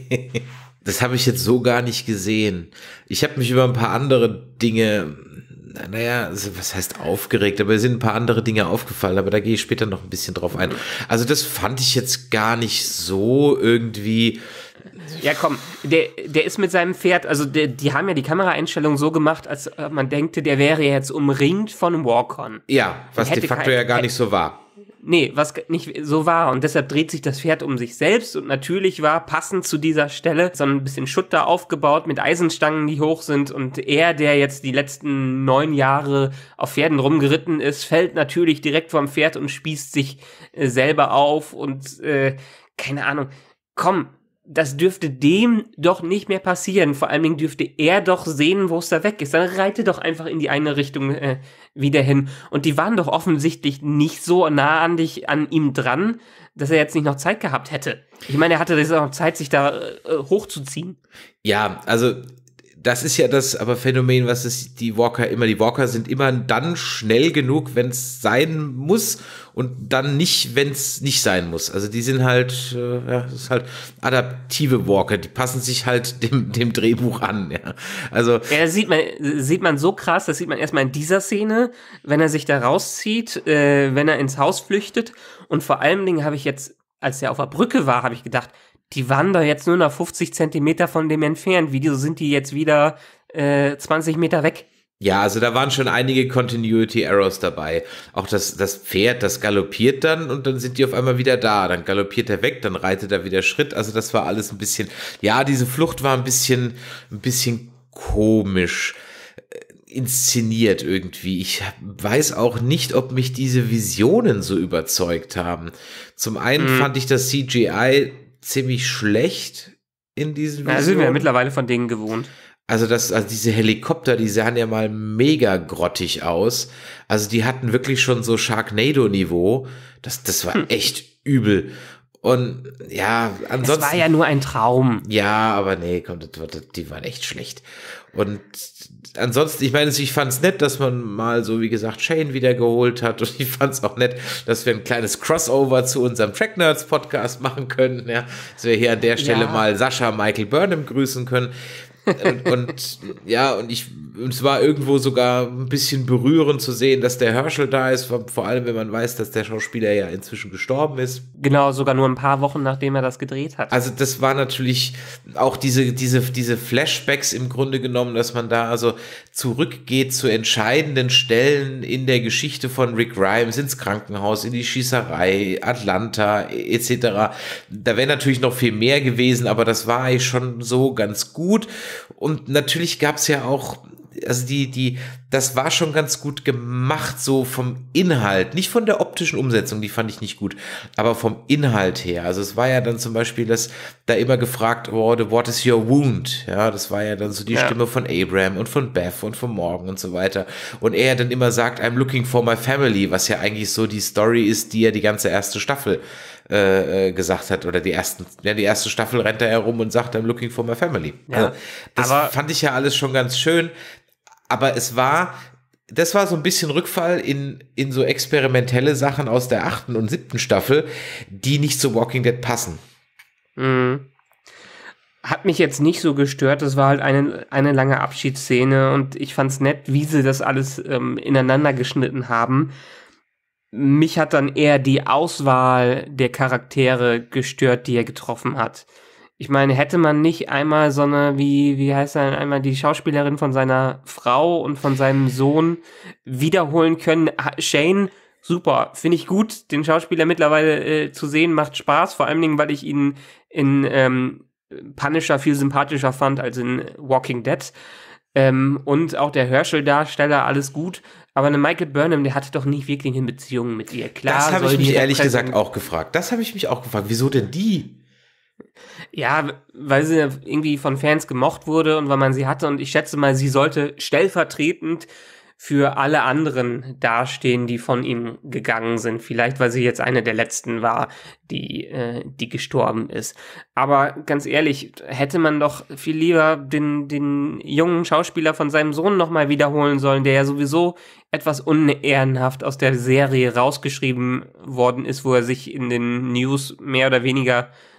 Das habe ich jetzt so gar nicht gesehen. Ich habe mich über ein paar andere Dinge naja, also was heißt aufgeregt, aber es sind ein paar andere Dinge aufgefallen, aber da gehe ich später noch ein bisschen drauf ein. Also das fand ich jetzt gar nicht so irgendwie. Ja, komm, der, der ist mit seinem Pferd, also der, die haben ja die Kameraeinstellung so gemacht, als man denkte, der wäre jetzt umringt von Walkern. Ja, was de facto ja gar nicht so war. Nee, was nicht so war. Und deshalb dreht sich das Pferd um sich selbst. Und natürlich war passend zu dieser Stelle so ein bisschen Schutt da aufgebaut mit Eisenstangen, die hoch sind. Und er, der jetzt die letzten neun Jahre auf Pferden rumgeritten ist, fällt natürlich direkt vom Pferd und spießt sich äh, selber auf. Und äh, keine Ahnung, komm, das dürfte dem doch nicht mehr passieren. Vor allen Dingen dürfte er doch sehen, wo es da weg ist. Dann reite doch einfach in die eine Richtung äh, wieder hin. Und die waren doch offensichtlich nicht so nah an dich, an ihm dran, dass er jetzt nicht noch Zeit gehabt hätte. Ich meine, er hatte jetzt auch noch Zeit, sich da äh, hochzuziehen. Ja, also das ist ja das aber Phänomen, was es die Walker immer, die Walker sind immer dann schnell genug, wenn es sein muss und dann nicht, wenn es nicht sein muss. Also die sind halt, äh, ja, das ist halt adaptive Walker, die passen sich halt dem, dem Drehbuch an, ja. Also. Ja, das sieht man, sieht man so krass, das sieht man erstmal in dieser Szene, wenn er sich da rauszieht, äh, wenn er ins Haus flüchtet und vor allen Dingen habe ich jetzt, als er auf der Brücke war, habe ich gedacht, die waren da jetzt nur noch fünfzig Zentimeter von dem entfernt. Wieso sind die jetzt wieder äh, zwanzig Meter weg? Ja, also da waren schon einige Continuity Errors dabei. Auch das, das Pferd, das galoppiert dann und dann sind die auf einmal wieder da. Dann galoppiert er weg, dann reitet er wieder Schritt. Also das war alles ein bisschen, ja, diese Flucht war ein bisschen, ein bisschen komisch inszeniert irgendwie. Ich weiß auch nicht, ob mich diese Visionen so überzeugt haben. Zum einen mhm. fand ich das C G I ziemlich schlecht in diesen Visionen. Da sind wir ja mittlerweile von denen gewohnt. Also das, also diese Helikopter, die sahen ja mal mega grottig aus. Also die hatten wirklich schon so Sharknado-Niveau. Das, das war hm. echt übel. Und ja, ansonsten. Das war ja nur ein Traum. Ja, aber nee, komm, das, das, die waren echt schlecht. Und ansonsten, ich meine, ich fand es nett, dass man mal so, wie gesagt, Shane wieder geholt hat. Und ich fand es auch nett, dass wir ein kleines Crossover zu unserem Track Nerds Podcast machen können. Ja, dass wir hier an der Stelle ja. mal Sascha Michael Burnham grüßen können. und, und ja, und ich, und es war irgendwo sogar ein bisschen berührend zu sehen, dass der Herschel da ist, vor allem wenn man weiß, dass der Schauspieler ja inzwischen gestorben ist. Genau, sogar nur ein paar Wochen, nachdem er das gedreht hat. Also das war natürlich auch diese, diese, diese Flashbacks im Grunde genommen, dass man da also zurückgeht zu entscheidenden Stellen in der Geschichte von Rick Grimes, ins Krankenhaus, in die Schießerei, Atlanta et cetera. Da wäre natürlich noch viel mehr gewesen, aber das war eigentlich schon so ganz gut. Und natürlich gab es ja auch, also die, die, das war schon ganz gut gemacht, so vom Inhalt, nicht von der optischen Umsetzung, die fand ich nicht gut, aber vom Inhalt her. Also es war ja dann zum Beispiel, dass da immer gefragt wurde, what is your wound? Ja, das war ja dann so die ja. Stimme von Abraham und von Beth und von Morgan und so weiter. Und er dann immer sagt, I'm looking for my family, was ja eigentlich so die Story ist, die ja die ganze erste Staffel Äh, gesagt hat, oder die ersten, ja, die erste Staffel rennt er herum und sagt, I'm looking for my family. Ja, also, das aber fand ich ja alles schon ganz schön, aber es war, das war so ein bisschen Rückfall in, in so experimentelle Sachen aus der achten und siebten Staffel, die nicht zu Walking Dead passen. Mhm. Hat mich jetzt nicht so gestört, das war halt eine, eine lange Abschiedsszene und ich fand's nett, wie sie das alles ähm, ineinander geschnitten haben. Mich hat dann eher die Auswahl der Charaktere gestört, die er getroffen hat. Ich meine, hätte man nicht einmal so eine, wie, wie heißt er, einmal die Schauspielerin von seiner Frau und von seinem Sohn wiederholen können? Shane, super, finde ich gut, den Schauspieler mittlerweile äh, zu sehen, macht Spaß, vor allen Dingen, weil ich ihn in ähm, Punisher viel sympathischer fand als in Walking Dead. Ähm, und auch der Herschel-Darsteller, alles gut. Aber eine Michael Burnham, der hatte doch nicht wirklich eine Beziehung mit ihr. Klar, das habe ich mich ehrlich gesagt auch gefragt. Das habe ich mich auch gefragt. Wieso denn die? Ja, weil sie irgendwie von Fans gemocht wurde und weil man sie hatte. Und ich schätze mal, sie sollte stellvertretend für alle anderen dastehen, die von ihm gegangen sind. Vielleicht, weil sie jetzt eine der letzten war, die, äh, die gestorben ist. Aber ganz ehrlich, hätte man doch viel lieber den, den jungen Schauspieler von seinem Sohn nochmal wiederholen sollen, der ja sowieso etwas unehrenhaft aus der Serie rausgeschrieben worden ist, wo er sich in den News mehr oder weniger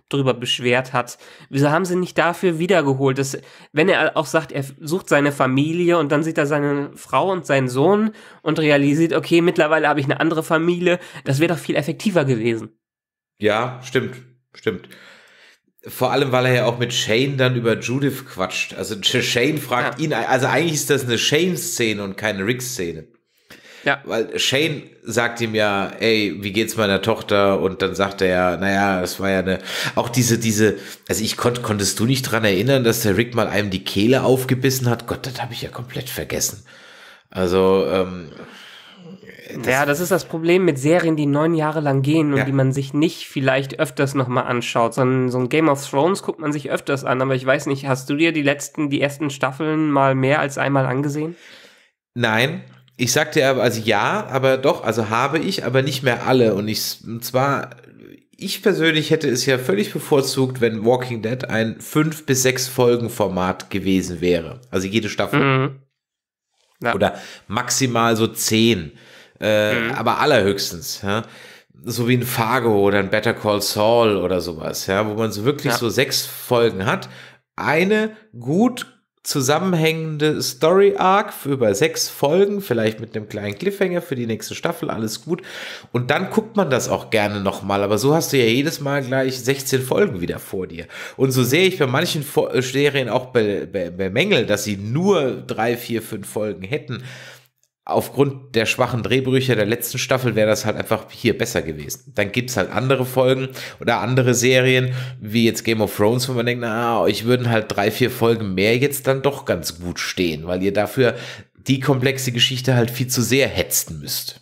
drüber beschwert hat. Wieso haben sie nicht dafür wiedergeholt? Das, wenn er auch sagt, er sucht seine Familie und dann sieht er seine Frau und seinen Sohn und realisiert, okay, mittlerweile habe ich eine andere Familie, das wäre doch viel effektiver gewesen. Ja, stimmt, stimmt. Vor allem, weil er ja auch mit Shane dann über Judith quatscht. Also Shane fragt ja. ihn, also eigentlich ist das eine Shane-Szene und keine Rick-Szene. Ja. Weil Shane sagt ihm ja, ey, wie geht's meiner Tochter? Und dann sagt er ja, naja, das war ja eine, auch diese, diese, also ich konnte, konntest du nicht dran erinnern, dass der Rick mal einem die Kehle aufgebissen hat? Gott, das habe ich ja komplett vergessen. Also, ähm, Das ja, das ist das Problem mit Serien, die neun Jahre lang gehen und ja. die man sich nicht vielleicht öfters nochmal anschaut. So ein, so ein Game of Thrones guckt man sich öfters an, aber ich weiß nicht, hast du dir die letzten, die ersten Staffeln mal mehr als einmal angesehen? Nein, ich sagte aber, also ja, aber doch, also habe ich, aber nicht mehr alle. Und ich, und zwar, ich persönlich hätte es ja völlig bevorzugt, wenn Walking Dead ein fünf bis sechs Folgen Format gewesen wäre. Also jede Staffel. Mhm. Ja. Oder maximal so zehn. Äh, mhm. Aber allerhöchstens, ja, so wie ein Fargo oder ein Better Call Saul oder sowas, ja, wo man so wirklich ja. so sechs Folgen hat, eine gut zusammenhängende Story-Arc für über sechs Folgen, vielleicht mit einem kleinen Cliffhanger für die nächste Staffel, alles gut, und dann guckt man das auch gerne nochmal, aber so hast du ja jedes Mal gleich sechzehn Folgen wieder vor dir, und so sehe ich bei manchen Serien auch bemängelt, dass sie nur drei, vier, fünf Folgen hätten. Aufgrund der schwachen Drehbrüche der letzten Staffel wäre das halt einfach hier besser gewesen. Dann gibt's halt andere Folgen oder andere Serien, wie jetzt Game of Thrones, wo man denkt, na, euch würden halt drei, vier Folgen mehr jetzt dann doch ganz gut stehen, weil ihr dafür die komplexe Geschichte halt viel zu sehr hetzen müsst.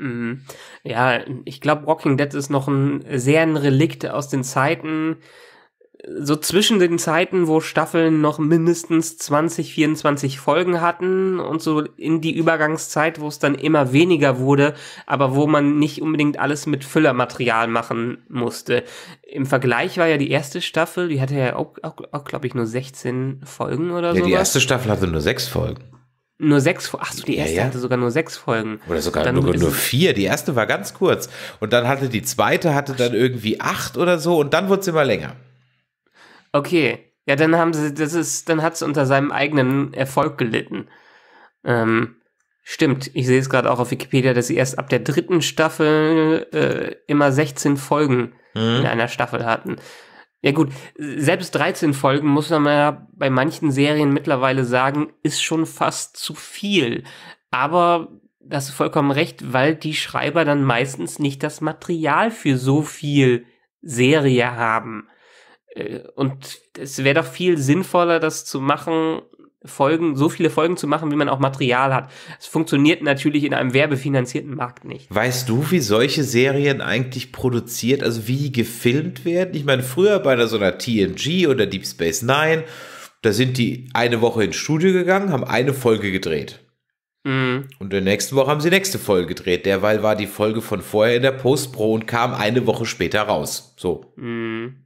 Ja, ich glaube, Walking Dead ist noch ein sehr ein Relikt aus den Zeiten, so zwischen den Zeiten, wo Staffeln noch mindestens zwanzig, vierundzwanzig Folgen hatten und so in die Übergangszeit, wo es dann immer weniger wurde, aber wo man nicht unbedingt alles mit Füllermaterial machen musste. Im Vergleich war ja die erste Staffel, die hatte ja auch, auch, auch glaube ich, nur sechzehn Folgen oder so. Ja, sowas. Die erste Staffel hatte nur sechs Folgen. Nur sechs Folgen? Ach so, die erste ja, ja. hatte sogar nur sechs Folgen. Oder sogar dann nur, nur vier. Die erste war ganz kurz. Und dann hatte die zweite, hatte dann irgendwie acht oder so und dann wurde es immer länger. Okay, ja, dann haben sie, das ist, dann hat es unter seinem eigenen Erfolg gelitten. Ähm, stimmt, ich sehe es gerade auch auf Wikipedia, dass sie erst ab der dritten Staffel äh, immer sechzehn Folgen mhm. in einer Staffel hatten. Ja gut, selbst dreizehn Folgen, muss man ja bei manchen Serien mittlerweile sagen, ist schon fast zu viel. Aber das ist vollkommen recht, weil die Schreiber dann meistens nicht das Material für so viel Serie haben. Und es wäre doch viel sinnvoller, das zu machen, Folgen, so viele Folgen zu machen, wie man auch Material hat. Es funktioniert natürlich in einem werbefinanzierten Markt nicht. Weißt du, wie solche Serien eigentlich produziert, also wie die gefilmt werden? Ich meine, früher bei so einer T N G oder Deep Space Nine, da sind die eine Woche ins Studio gegangen, haben eine Folge gedreht. Mhm. Und in der nächsten Woche haben sie die nächste Folge gedreht. Derweil war die Folge von vorher in der Post-Pro und kam eine Woche später raus. So. Mhm.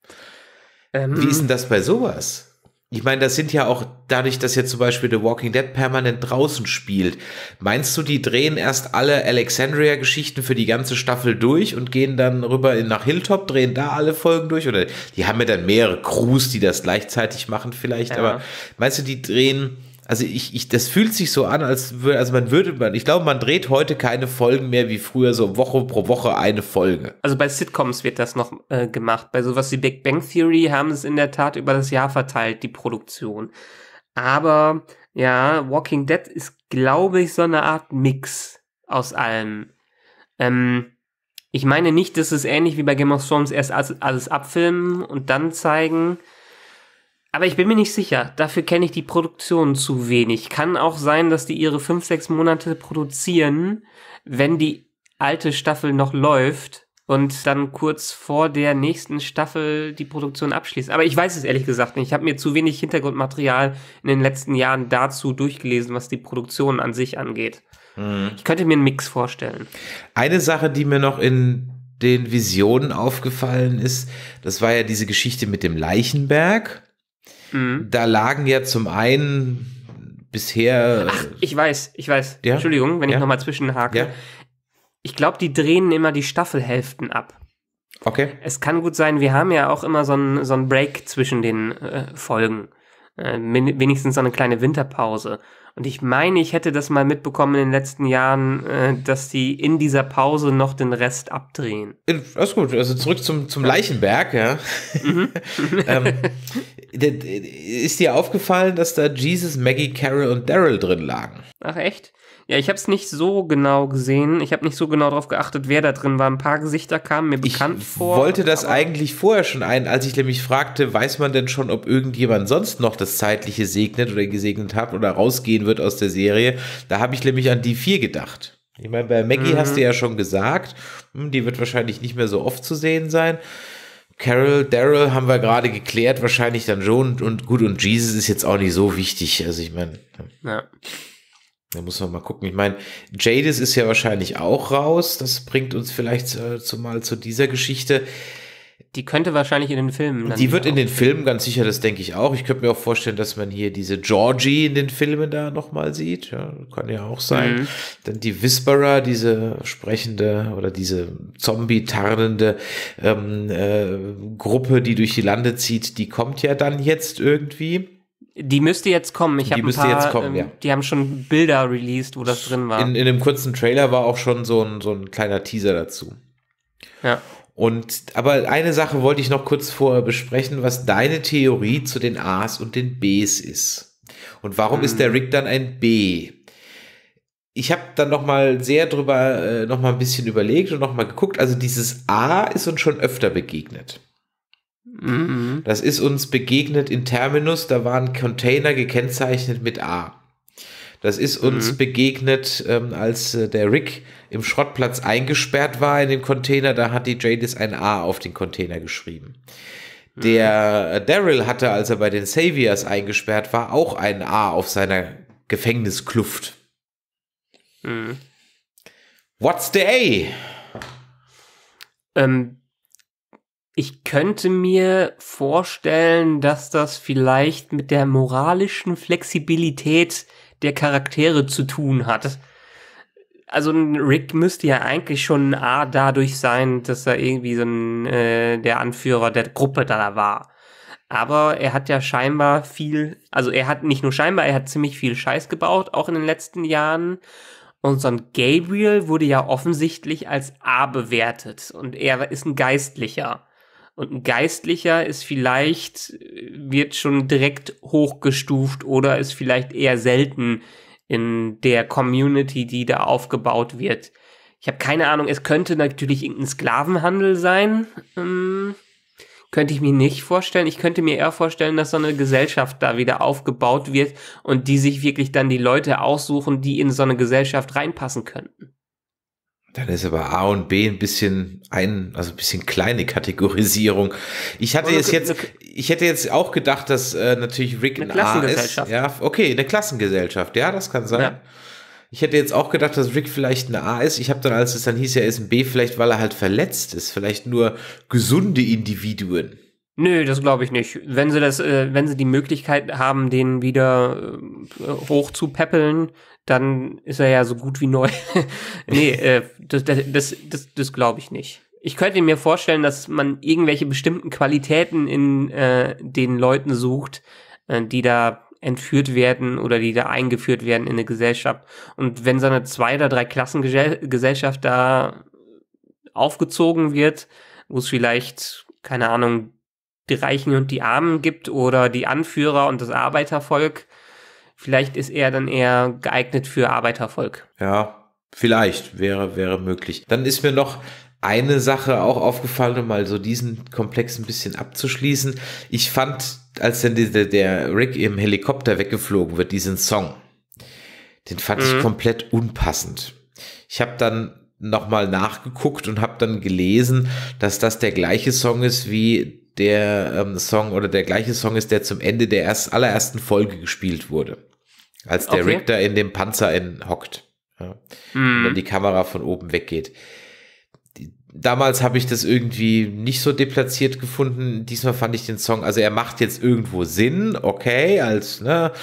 Wie ist denn das bei sowas? Ich meine, das sind ja auch, dadurch, dass jetzt zum Beispiel The Walking Dead permanent draußen spielt, meinst du, die drehen erst alle Alexandria-Geschichten für die ganze Staffel durch und gehen dann rüber nach Hilltop, drehen da alle Folgen durch? Oder die haben ja dann mehrere Crews, die das gleichzeitig machen vielleicht, ja. Aber meinst du, die drehen... Also ich, ich, das fühlt sich so an, als würde, also man würde, man, ich glaube, man dreht heute keine Folgen mehr wie früher, so Woche pro Woche eine Folge. Also bei Sitcoms wird das noch äh, gemacht. Bei sowas wie Big Bang Theory haben es in der Tat über das Jahr verteilt, die Produktion. Aber ja, Walking Dead ist, glaube ich, so eine Art Mix aus allem. Ähm, ich meine nicht, dass es ähnlich wie bei Game of Thrones erst alles, alles abfilmen und dann zeigen. Aber ich bin mir nicht sicher. Dafür kenne ich die Produktion zu wenig. Kann auch sein, dass die ihre fünf, sechs Monate produzieren, wenn die alte Staffel noch läuft und dann kurz vor der nächsten Staffel die Produktion abschließt. Aber ich weiß es ehrlich gesagt nicht. Ich habe mir zu wenig Hintergrundmaterial in den letzten Jahren dazu durchgelesen, was die Produktion an sich angeht. Mhm. Ich könnte mir einen Mix vorstellen. Eine Sache, die mir noch in den Visionen aufgefallen ist, das war ja diese Geschichte mit dem Leichenberg. Mhm. Da lagen ja zum einen bisher... Ach, ich weiß, ich weiß. Ja? Entschuldigung, wenn ja? ich nochmal zwischenhake. Ja? Ich glaube, die drehen immer die Staffelhälften ab. Okay. Es kann gut sein, wir haben ja auch immer so einen so einen Break zwischen den äh, Folgen. Äh, wenigstens so eine kleine Winterpause. Und ich meine, ich hätte das mal mitbekommen in den letzten Jahren, äh, dass die in dieser Pause noch den Rest abdrehen. Alles gut, also zurück zum, zum Leichenberg, ja. Mhm. ähm, ist dir aufgefallen, dass da Jesus, Maggie, Carol und Daryl drin lagen? Ach echt? Ja, ich habe es nicht so genau gesehen. Ich habe nicht so genau darauf geachtet, wer da drin war. Ein paar Gesichter kamen mir bekannt ich vor. Ich wollte das eigentlich vorher schon ein, als ich nämlich fragte, weiß man denn schon, ob irgendjemand sonst noch das Zeitliche segnet oder gesegnet hat oder rausgehen wird aus der Serie? Da habe ich nämlich an die vier gedacht. Ich meine, bei Maggie mhm. hast du ja schon gesagt, die wird wahrscheinlich nicht mehr so oft zu sehen sein. Carol, Daryl haben wir gerade geklärt, wahrscheinlich dann Joan und gut, und Jesus ist jetzt auch nicht so wichtig. Also ich meine, ja. Da muss man mal gucken. Ich meine, Jadis ist ja wahrscheinlich auch raus. Das bringt uns vielleicht äh, zumal zu dieser Geschichte. Die könnte wahrscheinlich in den Filmen. Dann die wird in auch. den Filmen, ganz sicher, das denke ich auch. Ich könnte mir auch vorstellen, dass man hier diese Georgie in den Filmen da nochmal sieht. Ja, kann ja auch sein. Mhm. Dann die Whisperer, diese sprechende oder diese Zombie-tarnende ähm, äh, Gruppe, die durch die Lande zieht, die kommt ja dann jetzt irgendwie. Die müsste jetzt kommen. Ich habe ein paar, jetzt kommen, ähm, ja. Die haben schon Bilder released, wo das drin war. In, in dem kurzen Trailer war auch schon so ein, so ein kleiner Teaser dazu. Ja. Und, aber eine Sache wollte ich noch kurz vorher besprechen, was deine Theorie zu den A's und den B's ist. Und warum hm. ist der Rick dann ein B? Ich habe dann noch mal sehr drüber, äh, noch mal ein bisschen überlegt und noch mal geguckt. Also dieses A ist uns schon öfter begegnet. Mhm. Das ist uns begegnet in Terminus, da waren Container gekennzeichnet mit A. Das ist uns mhm. begegnet, ähm, als äh, der Rick im Schrottplatz eingesperrt war in dem Container, da hat die Jadis ein A auf den Container geschrieben. Mhm. Der äh, Daryl hatte, als er bei den Saviors eingesperrt war, auch ein A auf seiner Gefängniskluft. Mhm. What's the A? Ähm, Ich könnte mir vorstellen, dass das vielleicht mit der moralischen Flexibilität der Charaktere zu tun hat. Also ein Rick müsste ja eigentlich schon ein A dadurch sein, dass er irgendwie so ein äh, der Anführer der Gruppe da war. Aber er hat ja scheinbar viel, also er hat nicht nur scheinbar, er hat ziemlich viel Scheiß gebaut, auch in den letzten Jahren. Und so ein Gabriel wurde ja offensichtlich als A bewertet und er ist ein Geistlicher. Und ein Geistlicher ist vielleicht, wird schon direkt hochgestuft oder ist vielleicht eher selten in der Community, die da aufgebaut wird. Ich habe keine Ahnung, es könnte natürlich irgendein Sklavenhandel sein. Hm, könnte ich mir nicht vorstellen. Ich könnte mir eher vorstellen, dass so eine Gesellschaft da wieder aufgebaut wird und die sich wirklich dann die Leute aussuchen, die in so eine Gesellschaft reinpassen könnten. Dann ist aber A und B ein bisschen ein, also ein bisschen kleine Kategorisierung. Ich hatte jetzt jetzt, ich hätte jetzt auch gedacht, dass äh, natürlich Rick ein A ist. Ja, okay, eine Klassengesellschaft. Ja, das kann sein. Ja. Ich hätte jetzt auch gedacht, dass Rick vielleicht ein A ist. Ich habe dann, als es dann hieß, er ist ein B, vielleicht weil er halt verletzt ist, vielleicht nur gesunde Individuen. Nö, das glaube ich nicht. Wenn sie das, äh, wenn sie die Möglichkeit haben, den wieder äh, hoch zu peppeln, dann ist er ja so gut wie neu. nee, äh, das, das, das, das, das glaube ich nicht. Ich könnte mir vorstellen, dass man irgendwelche bestimmten Qualitäten in äh, den Leuten sucht, äh, die da entführt werden oder die da eingeführt werden in eine Gesellschaft. Und wenn so eine zwei- oder drei Klassengesellschaft da aufgezogen wird, wo es vielleicht, keine Ahnung, die Reichen und die Armen gibt oder die Anführer und das Arbeitervolk, vielleicht ist er dann eher geeignet für Arbeitervolk. Ja, vielleicht wäre, wäre möglich. Dann ist mir noch eine Sache auch aufgefallen, um mal so diesen Komplex ein bisschen abzuschließen. Ich fand, als dann der, der Rick im Helikopter weggeflogen wird, diesen Song, den fand mhm. ich komplett unpassend. Ich habe dann nochmal nachgeguckt und habe dann gelesen, dass das der gleiche Song ist wie der ähm, Song oder der gleiche Song ist, der zum Ende der erst, allerersten Folge gespielt wurde. Als der okay. Rick da in dem Panzer in, hockt. Ja, mm. Und dann die Kamera von oben weggeht. Die, damals habe ich das irgendwie nicht so deplatziert gefunden. Diesmal fand ich den Song, also er macht jetzt irgendwo Sinn, okay, als, ne,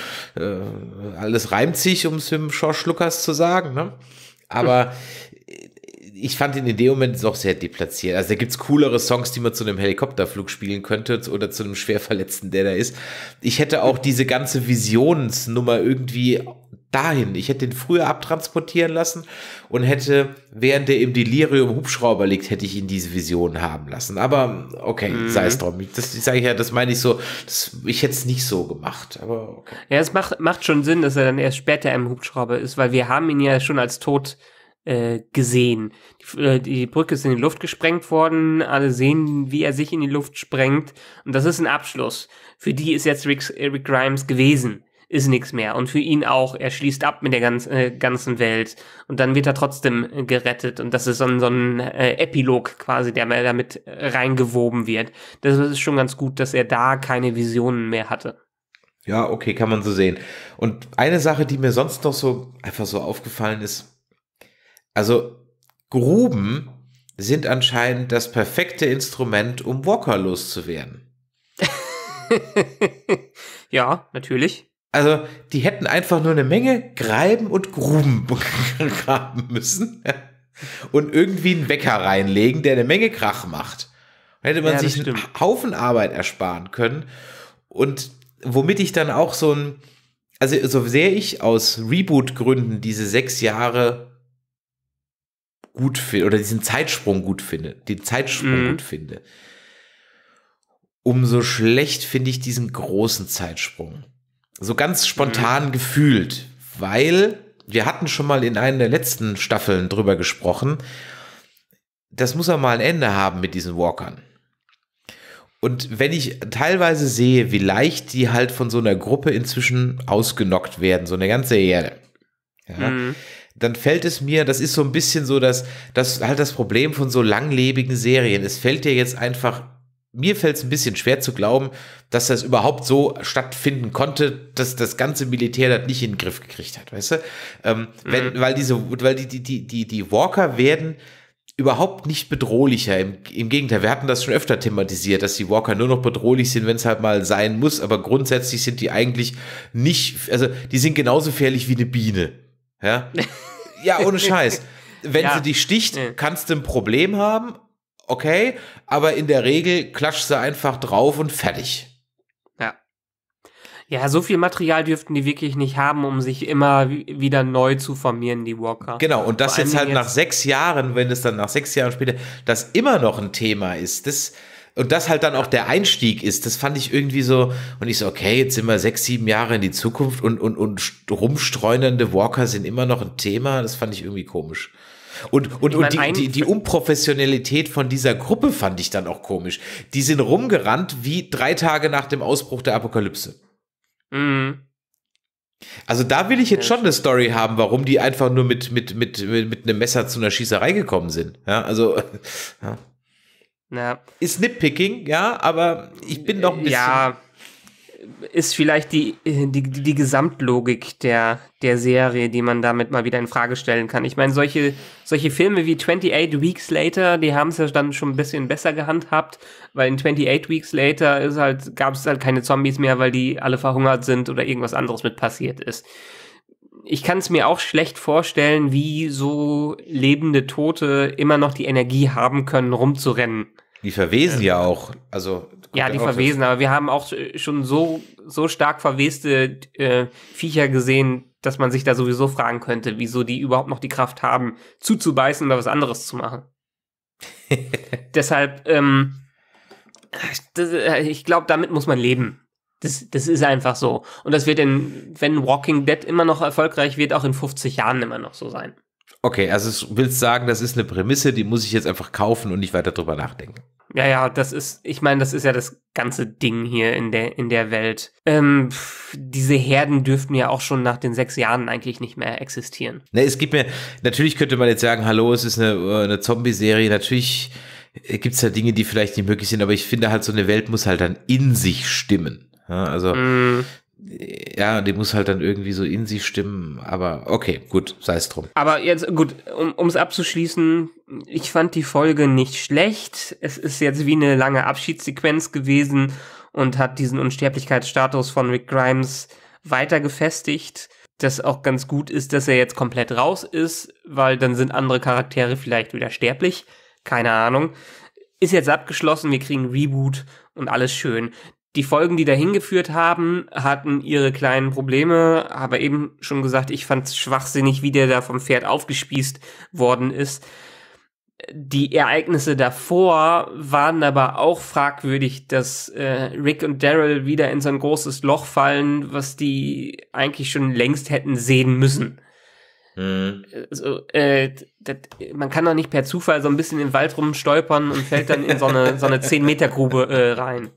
äh, alles reimt sich, um es mit dem Schorsch Lucas zu sagen, ne? Aber ich fand ihn in dem Moment auch sehr deplatziert. Also da gibt's coolere Songs, die man zu einem Helikopterflug spielen könnte oder zu einem Schwerverletzten, der da ist. Ich hätte auch diese ganze Visionsnummer irgendwie dahin. Ich hätte ihn früher abtransportieren lassen und hätte, während er im Delirium Hubschrauber liegt, hätte ich ihn diese Vision haben lassen. Aber okay, mhm. sei es drum. Das sage ich ja, das meine ich so, das, ich hätte es nicht so gemacht. Aber okay. Ja, es macht, macht schon Sinn, dass er dann erst später im Hubschrauber ist, weil wir haben ihn ja schon als tot äh, gesehen. Die, äh, die Brücke ist in die Luft gesprengt worden, alle sehen, wie er sich in die Luft sprengt und das ist ein Abschluss. Für die ist jetzt Rick, Rick Grimes gewesen. Ist nichts mehr. Und für ihn auch, er schließt ab mit der ganz, äh, ganzen Welt. Und dann wird er trotzdem äh, gerettet. Und das ist so ein, so ein äh, Epilog quasi, der mir damit reingewoben wird. Das ist schon ganz gut, dass er da keine Visionen mehr hatte. Ja, okay, kann man so sehen. Und eine Sache, die mir sonst noch so einfach so aufgefallen ist, also Gruben sind anscheinend das perfekte Instrument, um Walker loszuwerden. Ja, natürlich. Also, die hätten einfach nur eine Menge Greiben und Gruben graben müssen und irgendwie einen Wecker reinlegen, der eine Menge Krach macht. Dann hätte man ja, sich einen stimmt. Haufen Arbeit ersparen können und womit ich dann auch so ein, also so sehr ich aus Reboot-Gründen diese sechs Jahre gut finde oder diesen Zeitsprung gut finde, den Zeitsprung mhm. gut finde, umso schlecht finde ich diesen großen Zeitsprung. So ganz spontan mhm. gefühlt, weil wir hatten schon mal in einer der letzten Staffeln drüber gesprochen, das muss ja mal ein Ende haben mit diesen Walkern. Und wenn ich teilweise sehe, wie leicht die halt von so einer Gruppe inzwischen ausgenockt werden, so eine ganze Erde, ja, mhm. dann fällt es mir, das ist so ein bisschen so, dass das halt das Problem von so langlebigen Serien, es fällt dir jetzt einfach mir fällt es ein bisschen schwer zu glauben, dass das überhaupt so stattfinden konnte, dass das ganze Militär das nicht in den Griff gekriegt hat, weißt du? Ähm, mhm. wenn, weil diese, weil die, die, die, die, die Walker werden überhaupt nicht bedrohlicher. Im, Im Gegenteil, wir hatten das schon öfter thematisiert, dass die Walker nur noch bedrohlich sind, wenn es halt mal sein muss, aber grundsätzlich sind die eigentlich nicht, also die sind genauso gefährlich wie eine Biene. Ja, ja, ohne Scheiß. Wenn ja. sie dich sticht, kannst du ein Problem haben. Okay, aber in der Regel klatscht sie einfach drauf und fertig. Ja. Ja, so viel Material dürften die wirklich nicht haben, um sich immer wieder neu zu formieren, die Walker. Genau, und das jetzt halt jetzt nach sechs Jahren, wenn es dann nach sechs Jahren später, das immer noch ein Thema ist, das, und das halt dann auch der Einstieg ist, das fand ich irgendwie so, und ich so, okay, jetzt sind wir sechs, sieben Jahre in die Zukunft und, und, und rumstreunernde Walker sind immer noch ein Thema, das fand ich irgendwie komisch. Und, und, und die, die, die Unprofessionalität von dieser Gruppe fand ich dann auch komisch. Die sind rumgerannt wie drei Tage nach dem Ausbruch der Apokalypse. Mhm. Also da will ich jetzt schon eine Story haben, warum die einfach nur mit, mit, mit, mit, mit einem Messer zu einer Schießerei gekommen sind. Ja, also ja. Ja. Ist Nitpicking, ja, aber ich bin doch ein bisschen... Ja, ist vielleicht die, die, die Gesamtlogik der, der Serie, die man damit mal wieder in Frage stellen kann. Ich meine, solche, solche Filme wie twenty-eight Weeks Later, die haben es ja dann schon ein bisschen besser gehandhabt, weil in twenty-eight Weeks Later ist halt, gab es halt keine Zombies mehr, weil die alle verhungert sind oder irgendwas anderes mit passiert ist. Ich kann es mir auch schlecht vorstellen, wie so lebende Tote immer noch die Energie haben können, rumzurennen. Die verwesen ähm, ja auch, also ja, die verwesen, aber wir haben auch schon so so stark verweste äh, Viecher gesehen, dass man sich da sowieso fragen könnte, wieso die überhaupt noch die Kraft haben, zuzubeißen oder was anderes zu machen. Deshalb, ähm, das, ich glaube, damit muss man leben. Das, das ist einfach so. Und das wird, in, wenn Walking Dead immer noch erfolgreich wird, auch in fünfzig Jahren immer noch so sein. Okay, also du willst sagen, das ist eine Prämisse, die muss ich jetzt einfach kaufen und nicht weiter drüber nachdenken. Ja, ja, das ist, ich meine, das ist ja das ganze Ding hier in der, in der Welt. Ähm, pff, diese Herden dürften ja auch schon nach den sechs Jahren eigentlich nicht mehr existieren. Ne, es gibt mir, natürlich könnte man jetzt sagen, hallo, es ist eine, eine Zombie-Serie, natürlich gibt es da Dinge, die vielleicht nicht möglich sind, aber ich finde halt, so eine Welt muss halt dann in sich stimmen. Ja, also, mm. ja, die muss halt dann irgendwie so in sich stimmen, aber okay, gut, sei es drum. Aber jetzt, gut, um es abzuschließen, ich fand die Folge nicht schlecht. Es ist jetzt wie eine lange Abschiedssequenz gewesen und hat diesen Unsterblichkeitsstatus von Rick Grimes weiter gefestigt. das auch ganz gut ist, dass er jetzt komplett raus ist, weil dann sind andere Charaktere vielleicht wieder sterblich. Keine Ahnung. Ist jetzt abgeschlossen, wir kriegen Reboot und alles schön. Die Folgen, die dahin geführt haben, hatten ihre kleinen Probleme, aber eben schon gesagt, ich fand es schwachsinnig, wie der da vom Pferd aufgespießt worden ist. Die Ereignisse davor waren aber auch fragwürdig, dass äh, Rick und Daryl wieder in so ein großes Loch fallen, was die eigentlich schon längst hätten sehen müssen. Mhm. Also, äh, das, man kann doch nicht per Zufall so ein bisschen im Wald rumstolpern und fällt dann in so eine so eine zehn Meter Grube äh, rein.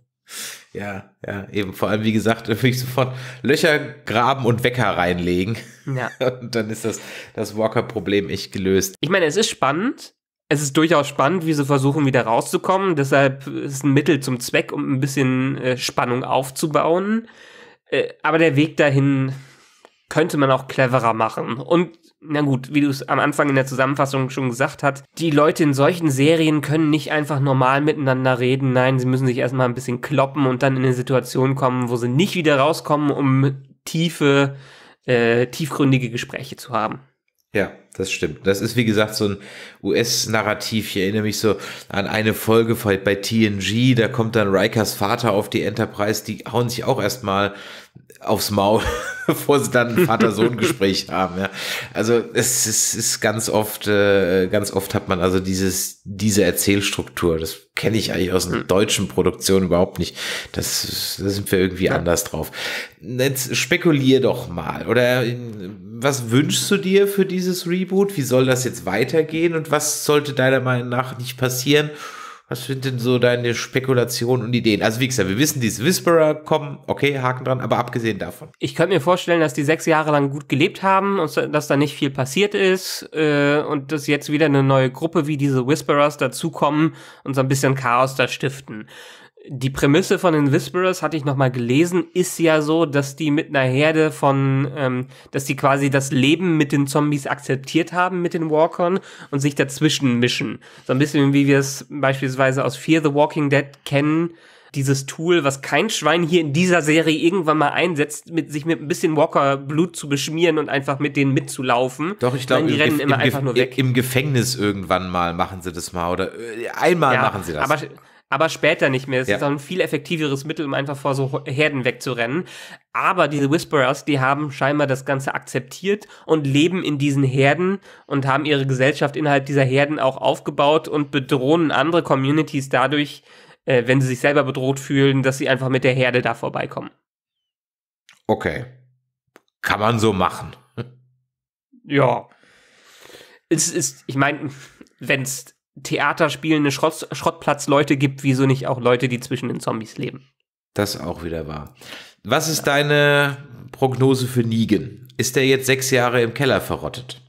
Ja, ja, eben vor allem, wie gesagt, wirklich sofort Löcher graben und Wecker reinlegen. Ja. Und dann ist das, das Walker-Problem echt gelöst. Ich meine, es ist spannend. Es ist durchaus spannend, wie sie versuchen, wieder rauszukommen. Deshalb ist es ein Mittel zum Zweck, um ein bisschen äh, Spannung aufzubauen. Äh, aber der Weg dahin könnte man auch cleverer machen. Und na gut, wie du es am Anfang in der Zusammenfassung schon gesagt hast, die Leute in solchen Serien können nicht einfach normal miteinander reden. Nein, sie müssen sich erstmal ein bisschen kloppen und dann in eine Situation kommen, wo sie nicht wieder rauskommen, um tiefe, äh, tiefgründige Gespräche zu haben. Ja, das stimmt. Das ist, wie gesagt, so ein U S-Narrativ. Ich erinnere mich so an eine Folge bei T N G, da kommt dann Rikers Vater auf die Enterprise, die hauen sich auch erstmal aufs Maul, bevor sie dann ein Vater-Sohn-Gespräch haben. Ja. Also es ist, ist ganz oft, äh, ganz oft hat man also dieses, diese Erzählstruktur. Das kenne ich eigentlich aus einer deutschen Produktion überhaupt nicht. Das, da sind wir irgendwie ja. anders drauf. Jetzt spekulier doch mal. Oder was wünschst du dir für dieses Reboot? Wie soll das jetzt weitergehen? Und was sollte deiner Meinung nach nicht passieren? Was sind denn so deine Spekulationen und Ideen? Also wie gesagt, wir wissen, diese Whisperer kommen, okay, Haken dran, aber abgesehen davon. Ich könnte mir vorstellen, dass die sechs Jahre lang gut gelebt haben und dass da nicht viel passiert ist äh, und dass jetzt wieder eine neue Gruppe wie diese Whisperers dazukommen und so ein bisschen Chaos da stiften. Die Prämisse von den Whisperers, hatte ich noch mal gelesen, ist ja so, dass die mit einer Herde von, ähm, dass die quasi das Leben mit den Zombies akzeptiert haben, mit den Walkern und sich dazwischen mischen. So ein bisschen wie wir es beispielsweise aus Fear the Walking Dead kennen, dieses Tool, was kein Schwein hier in dieser Serie irgendwann mal einsetzt, mit sich mit ein bisschen Walker-Blut zu beschmieren und einfach mit denen mitzulaufen. Doch, ich glaube, die rennen im, immer im, einfach nur weg. Im Gefängnis irgendwann mal machen sie das mal oder einmal ja, machen sie das. Aber Aber später nicht mehr. Es ja. ist auch ein viel effektiveres Mittel, um einfach vor so Herden wegzurennen. Aber diese Whisperers, die haben scheinbar das Ganze akzeptiert und leben in diesen Herden und haben ihre Gesellschaft innerhalb dieser Herden auch aufgebaut und bedrohen andere Communities dadurch, äh, wenn sie sich selber bedroht fühlen, dass sie einfach mit der Herde da vorbeikommen. Okay. Kann man so machen. Ja. Es ist, ich meine, wenn es Theaterspielende Schrott, Schrottplatzleute gibt, wieso nicht auch Leute, die zwischen den Zombies leben? Das auch wieder wahr. Was ist deine Prognose für Negan? Ist der jetzt sechs Jahre im Keller verrottet?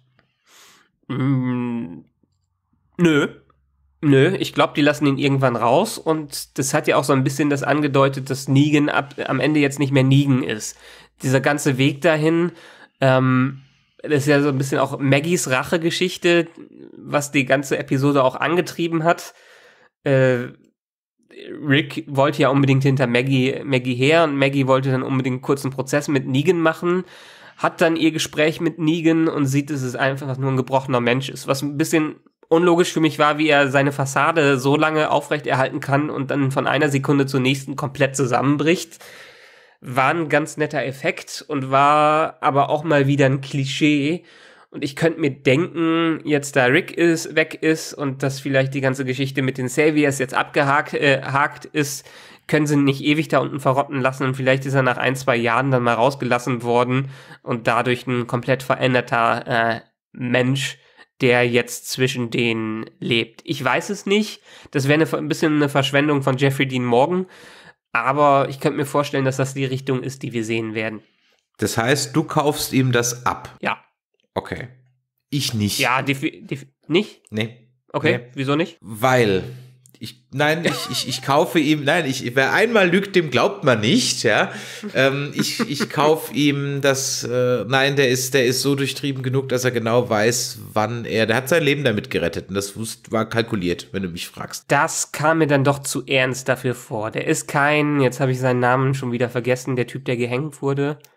Mm, nö. Nö, ich glaube, die lassen ihn irgendwann raus und das hat ja auch so ein bisschen das angedeutet, dass Negan ab, am Ende jetzt nicht mehr Negan ist. Dieser ganze Weg dahin, ähm, das ist ja so ein bisschen auch Maggies Rachegeschichte, was die ganze Episode auch angetrieben hat. Äh, Rick wollte ja unbedingt hinter Maggie, Maggie her und Maggie wollte dann unbedingt einen kurzen Prozess mit Negan machen, hat dann ihr Gespräch mit Negan und sieht, dass es einfach nur ein gebrochener Mensch ist, was ein bisschen unlogisch für mich war, wie er seine Fassade so lange aufrechterhalten kann und dann von einer Sekunde zur nächsten komplett zusammenbricht. War ein ganz netter Effekt und war aber auch mal wieder ein Klischee. Und ich könnte mir denken, jetzt da Rick ist, weg ist und dass vielleicht die ganze Geschichte mit den Saviors jetzt abgehakt äh, hakt ist, können sie ihn nicht ewig da unten verrotten lassen und vielleicht ist er nach ein, zwei Jahren dann mal rausgelassen worden und dadurch ein komplett veränderter äh, Mensch, der jetzt zwischen denen lebt. Ich weiß es nicht. Das wäre eine, ein bisschen eine Verschwendung von Jeffrey Dean Morgan. Aber ich könnte mir vorstellen, dass das die Richtung ist, die wir sehen werden. Das heißt, du kaufst ihm das ab? Ja. Okay. Ich nicht. Ja, defi- defi- nicht? Nee. Okay, nee. Wieso nicht? Weil, ich, nein, ich, ich, ich kaufe ihm, nein, ich, wer einmal lügt, dem glaubt man nicht, ja. Ähm, ich, ich kaufe ihm das, äh, nein, der ist, der ist so durchtrieben genug, dass er genau weiß, wann er, der hat sein Leben damit gerettet und das war kalkuliert, wenn du mich fragst. Das kam mir dann doch zu ernst dafür vor. Der ist kein, jetzt habe ich seinen Namen schon wieder vergessen, der Typ, der gehängt wurde.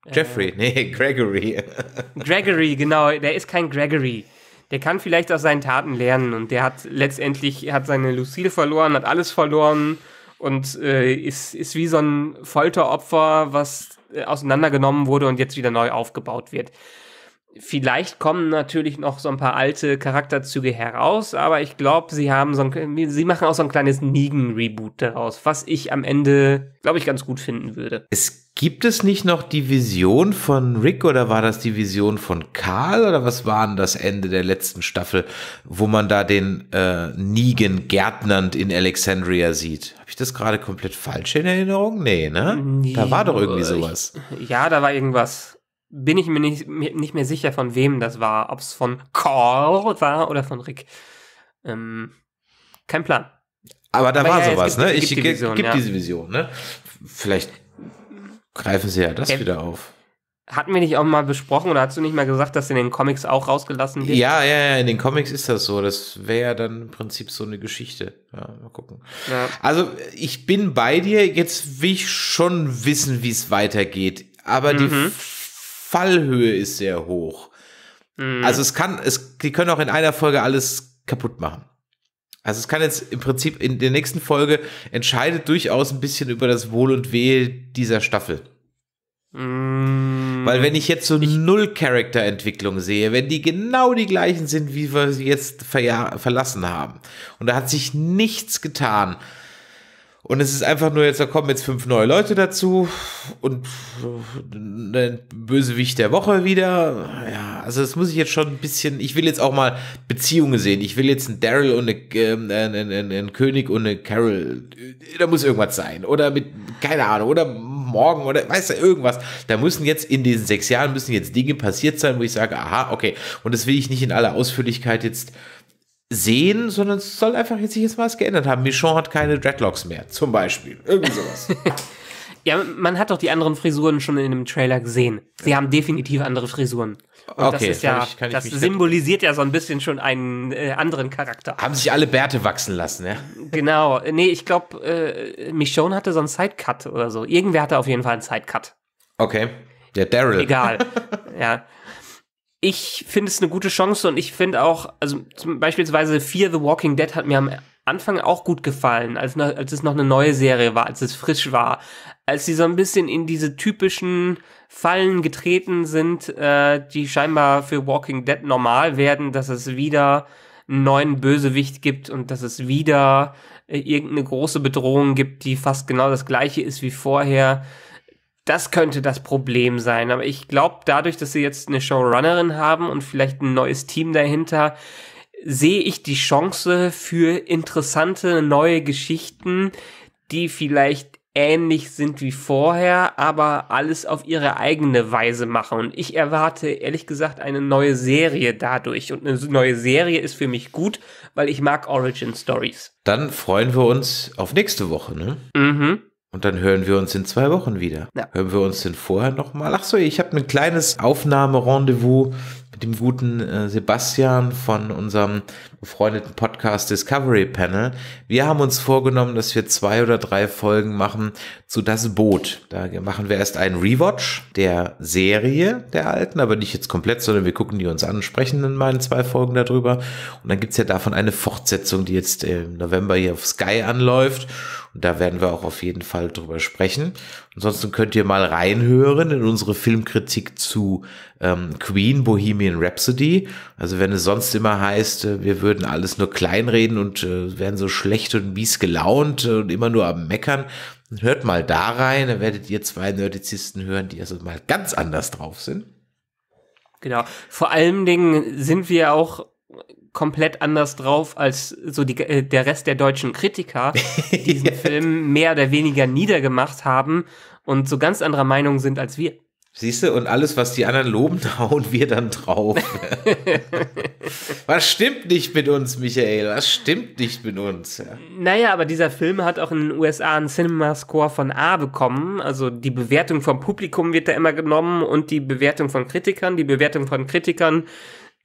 Jeffrey, nee, Gregory. Gregory, genau, der ist kein Gregory. Der kann vielleicht aus seinen Taten lernen und der hat letztendlich, hat seine Lucille verloren, hat alles verloren und äh, ist, ist wie so ein Folteropfer, was äh, auseinandergenommen wurde und jetzt wieder neu aufgebaut wird. Vielleicht kommen natürlich noch so ein paar alte Charakterzüge heraus, aber ich glaube, sie haben so ein, sie machen auch so ein kleines Negan-Reboot daraus, was ich am Ende, glaube ich, ganz gut finden würde. Es gibt es nicht noch die Vision von Rick oder war das die Vision von Carl oder was war denn das Ende der letzten Staffel, wo man da den äh, Negan gärtnernd in Alexandria sieht? Habe ich das gerade komplett falsch in Erinnerung? Nee, ne? Nee, da war doch irgendwie sowas. Ich, ja, da war irgendwas. Bin ich mir nicht, nicht mehr sicher, von wem das war. Ob es von Carl war oder von Rick. Ähm, kein Plan. Aber da Aber war ja, sowas, gibt, ne? gibt Ich die Vision, gibt ja. diese Vision, ne? Vielleicht greifen sie ja das ja. wieder auf. Hatten wir nicht auch mal besprochen oder hast du nicht mal gesagt, dass in den Comics auch rausgelassen wird? Ja, ja, ja, in den Comics ist das so. Das wäre ja dann im Prinzip so eine Geschichte. Ja, mal gucken. Ja. Also, ich bin bei dir. Jetzt will ich schon wissen, wie es weitergeht. Aber Mhm. die Fallhöhe ist sehr hoch. Mhm. Also es kann, es, die können auch in einer Folge alles kaputt machen. Also es kann jetzt im Prinzip in der nächsten Folge entscheidet durchaus ein bisschen über das Wohl und Wehe dieser Staffel. Mhm. Weil wenn ich jetzt so null Charakterentwicklung sehe, wenn die genau die gleichen sind, wie wir sie jetzt verja- verlassen haben und da hat sich nichts getan, und es ist einfach nur jetzt, da kommen jetzt fünf neue Leute dazu und ein Bösewicht der Woche wieder. Ja, also das muss ich jetzt schon ein bisschen, ich will jetzt auch mal Beziehungen sehen. Ich will jetzt einen Daryl und eine, äh, einen, einen, einen König und eine Carol. Da muss irgendwas sein. Oder mit, keine Ahnung, oder morgen oder weißt du, irgendwas. Da müssen jetzt in diesen sechs Jahren müssen jetzt Dinge passiert sein, wo ich sage, aha, okay. Und das will ich nicht in aller Ausführlichkeit jetzt sehen, sondern es soll einfach jetzt sich jetzt was geändert haben. Michonne hat keine Dreadlocks mehr, zum Beispiel. Irgendwie sowas. Ja, man hat doch die anderen Frisuren schon in dem Trailer gesehen. Sie haben definitiv andere Frisuren. Und Okay, das ist ja, kann ich- kann ich das mich- symbolisiert ja so ein bisschen schon einen äh, anderen Charakter. Haben sich alle Bärte wachsen lassen, ja? Genau. Nee, ich glaube, äh, Michonne hatte so einen Sidecut oder so. Irgendwer hatte auf jeden Fall einen Sidecut. Okay. Der Daryl. Egal. Ja. Ich finde es eine gute Chance und ich finde auch, also zum beispielsweise Fear the Walking Dead hat mir am Anfang auch gut gefallen, als, noch, als es noch eine neue Serie war, als es frisch war, als sie so ein bisschen in diese typischen Fallen getreten sind, äh, die scheinbar für Walking Dead normal werden, dass es wieder einen neuen Bösewicht gibt und dass es wieder äh, irgendeine große Bedrohung gibt, die fast genau das gleiche ist wie vorher. Das könnte das Problem sein, aber ich glaube, dadurch, dass sie jetzt eine Showrunnerin haben und vielleicht ein neues Team dahinter, sehe ich die Chance für interessante neue Geschichten, die vielleicht ähnlich sind wie vorher, aber alles auf ihre eigene Weise machen. Und ich erwarte, ehrlich gesagt, eine neue Serie dadurch. Und eine neue Serie ist für mich gut, weil ich mag Origin Stories. Dann freuen wir uns auf nächste Woche, ne? Mhm. Und dann hören wir uns in zwei Wochen wieder. Ja. Hören wir uns denn vorher nochmal? Ach so, ich habe ein kleines Aufnahmerendezvous mit dem guten äh, Sebastian von unserem befreundeten Podcast Discovery Panel. Wir haben uns vorgenommen, dass wir zwei oder drei Folgen machen zu Das Boot. Da machen wir erst einen Rewatch der Serie der alten, aber nicht jetzt komplett, sondern wir gucken die uns an und sprechen dann mal in zwei Folgen darüber. Und dann gibt's ja davon eine Fortsetzung, die jetzt im November hier auf Sky anläuft. Und da werden wir auch auf jeden Fall drüber sprechen. Ansonsten könnt ihr mal reinhören in unsere Filmkritik zu ähm, Queen, Bohemian Rhapsody. Also wenn es sonst immer heißt, äh, wir würden alles nur kleinreden und äh, wären so schlecht und mies gelaunt äh, und immer nur am Meckern, dann hört mal da rein. Dann werdet ihr zwei Nerdizisten hören, die also mal ganz anders drauf sind. Genau. Vor allen Dingen sind wir auch komplett anders drauf als so die, äh, der Rest der deutschen Kritiker, die diesen Film mehr oder weniger niedergemacht haben und so ganz anderer Meinung sind als wir. Siehst du, und alles, was die anderen loben, hauen wir dann drauf. Was stimmt nicht mit uns, Michael? Was stimmt nicht mit uns? Ja. Naja, aber dieser Film hat auch in den U S A einen Cinema-Score von A bekommen. Also die Bewertung vom Publikum wird da immer genommen und die Bewertung von Kritikern. Die Bewertung von Kritikern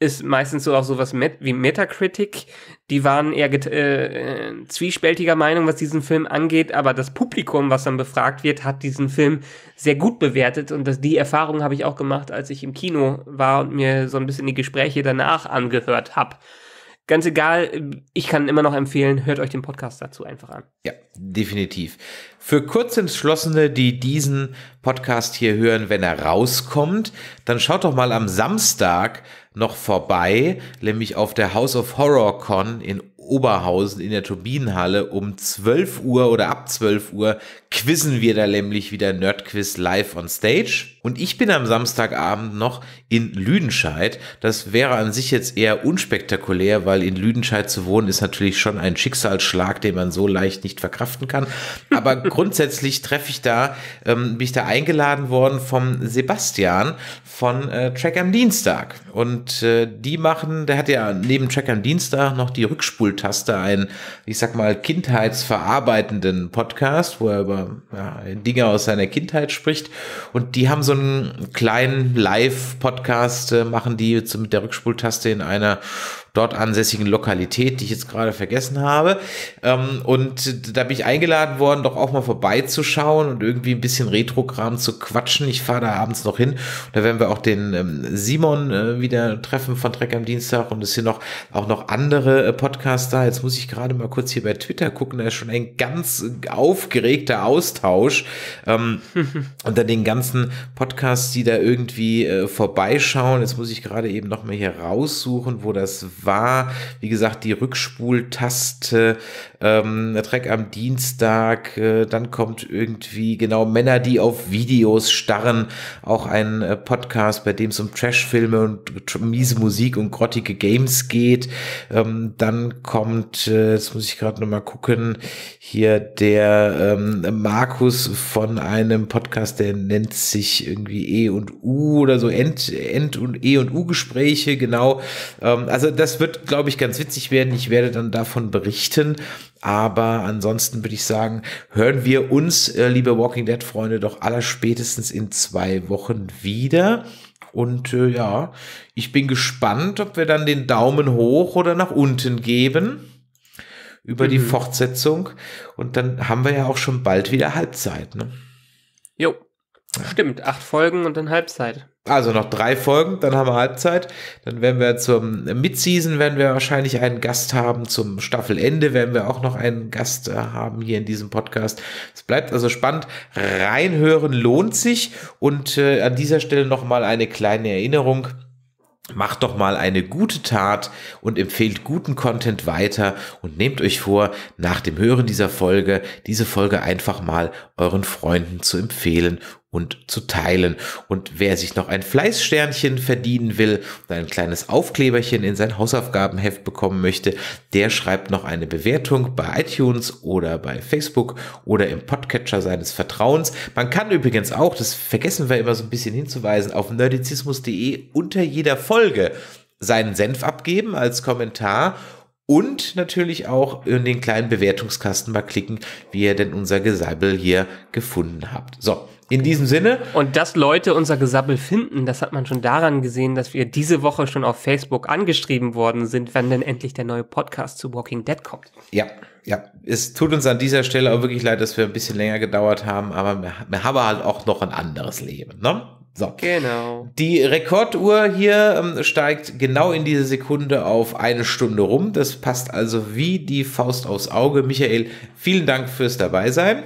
ist meistens so auch sowas met- wie Metacritic. Die waren eher get- äh, äh, zwiespältiger Meinung, was diesen Film angeht, aber das Publikum, was dann befragt wird, hat diesen Film sehr gut bewertet und das, die Erfahrung habe ich auch gemacht, als ich im Kino war und mir so ein bisschen die Gespräche danach angehört habe. Ganz egal, ich kann immer noch empfehlen, hört euch den Podcast dazu einfach an. Ja, definitiv. Für Kurzentschlossene, die diesen Podcast hier hören, wenn er rauskommt, dann schaut doch mal am Samstag noch vorbei, nämlich auf der House of Horror Con in Oberhausen in der Turbinenhalle um zwölf Uhr oder ab zwölf Uhr quizzen wir da nämlich wieder Nerdquiz live on stage. Und ich bin am Samstagabend noch in Lüdenscheid. Das wäre an sich jetzt eher unspektakulär, weil in Lüdenscheid zu wohnen ist natürlich schon ein Schicksalsschlag, den man so leicht nicht verkraften kann. Aber grundsätzlich treffe ich da, ähm, bin ich da eingeladen worden vom Sebastian von äh, Track am Dienstag. Und äh, die machen, der hat ja neben Track am Dienstag noch die Rückspultaste, einen, ich sag mal, kindheitsverarbeitenden Podcast, wo er über ja, Dinge aus seiner Kindheit spricht. Und die haben so einen kleinen Live-Podcast, äh, machen die jetzt mit der Rückspultaste in einer dort ansässigen Lokalität, die ich jetzt gerade vergessen habe. Ähm, und da bin ich eingeladen worden, doch auch mal vorbeizuschauen und irgendwie ein bisschen Retrokram zu quatschen. Ich fahre da abends noch hin. Da werden wir auch den ähm, Simon äh, wieder treffen von Trek am Dienstag. Und es sind noch auch noch andere äh, Podcasts da. Jetzt muss ich gerade mal kurz hier bei Twitter gucken. Da ist schon ein ganz aufgeregter Austausch ähm, unter den ganzen Podcasts, die da irgendwie äh, vorbeischauen. Jetzt muss ich gerade eben noch mal hier raussuchen, wo das war. Wie gesagt, die Rückspultaste, ähm, Trek am Dienstag, äh, dann kommt irgendwie, genau, Männer, die auf Videos starren, auch ein äh, Podcast, bei dem es um Trashfilme und tr- miese Musik und grottige Games geht. Ähm, dann kommt, äh, jetzt muss ich gerade noch mal gucken, hier der ähm, Markus von einem Podcast, der nennt sich irgendwie E und U oder so, End, End und E und U-Gespräche, genau. Ähm, also das wird, glaube ich, ganz witzig werden. Ich werde dann davon berichten. Aber ansonsten würde ich sagen, hören wir uns, äh, liebe Walking Dead Freunde, doch allerspätestens in zwei Wochen wieder. Und äh, ja, ich bin gespannt, ob wir dann den Daumen hoch oder nach unten geben über mhm. die Fortsetzung. Und dann haben wir ja auch schon bald wieder Halbzeit, ne? Jo, ja. Stimmt. Acht Folgen und dann Halbzeit. Also noch drei Folgen, dann haben wir Halbzeit. Dann werden wir zum Mid-Season werden wir wahrscheinlich einen Gast haben. Zum Staffelende werden wir auch noch einen Gast äh, haben hier in diesem Podcast. Es bleibt also spannend. Reinhören lohnt sich. Und äh, an dieser Stelle nochmal eine kleine Erinnerung. Macht doch mal eine gute Tat und empfehlt guten Content weiter und nehmt euch vor, nach dem Hören dieser Folge, diese Folge einfach mal euren Freunden zu empfehlen und zu teilen. Und wer sich noch ein Fleißsternchen verdienen will und ein kleines Aufkleberchen in sein Hausaufgabenheft bekommen möchte, der schreibt noch eine Bewertung bei iTunes oder bei Facebook oder im Podcatcher seines Vertrauens. Man kann übrigens auch, das vergessen wir immer so ein bisschen hinzuweisen, auf nerdizismus punkt de unter jeder Folge seinen Senf abgeben als Kommentar. Und natürlich auch in den kleinen Bewertungskasten mal klicken, wie ihr denn unser Gesabbel hier gefunden habt. So, in diesem Sinne. Und dass Leute unser Gesabbel finden, das hat man schon daran gesehen, dass wir diese Woche schon auf Facebook angeschrieben worden sind, wann denn endlich der neue Podcast zu Walking Dead kommt. Ja, ja. Es tut uns an dieser Stelle auch wirklich leid, dass wir ein bisschen länger gedauert haben, aber wir, wir haben halt auch noch ein anderes Leben, ne? So. Genau. Die Rekorduhr hier ähm, steigt genau in diese Sekunde auf eine Stunde rum. Das passt also wie die Faust aufs Auge. Michael, vielen Dank fürs Dabeisein.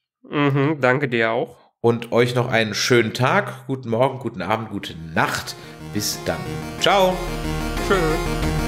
Mhm, danke dir auch. Und euch noch einen schönen Tag, guten Morgen, guten Abend, gute Nacht. Bis dann. Ciao. Tschüss.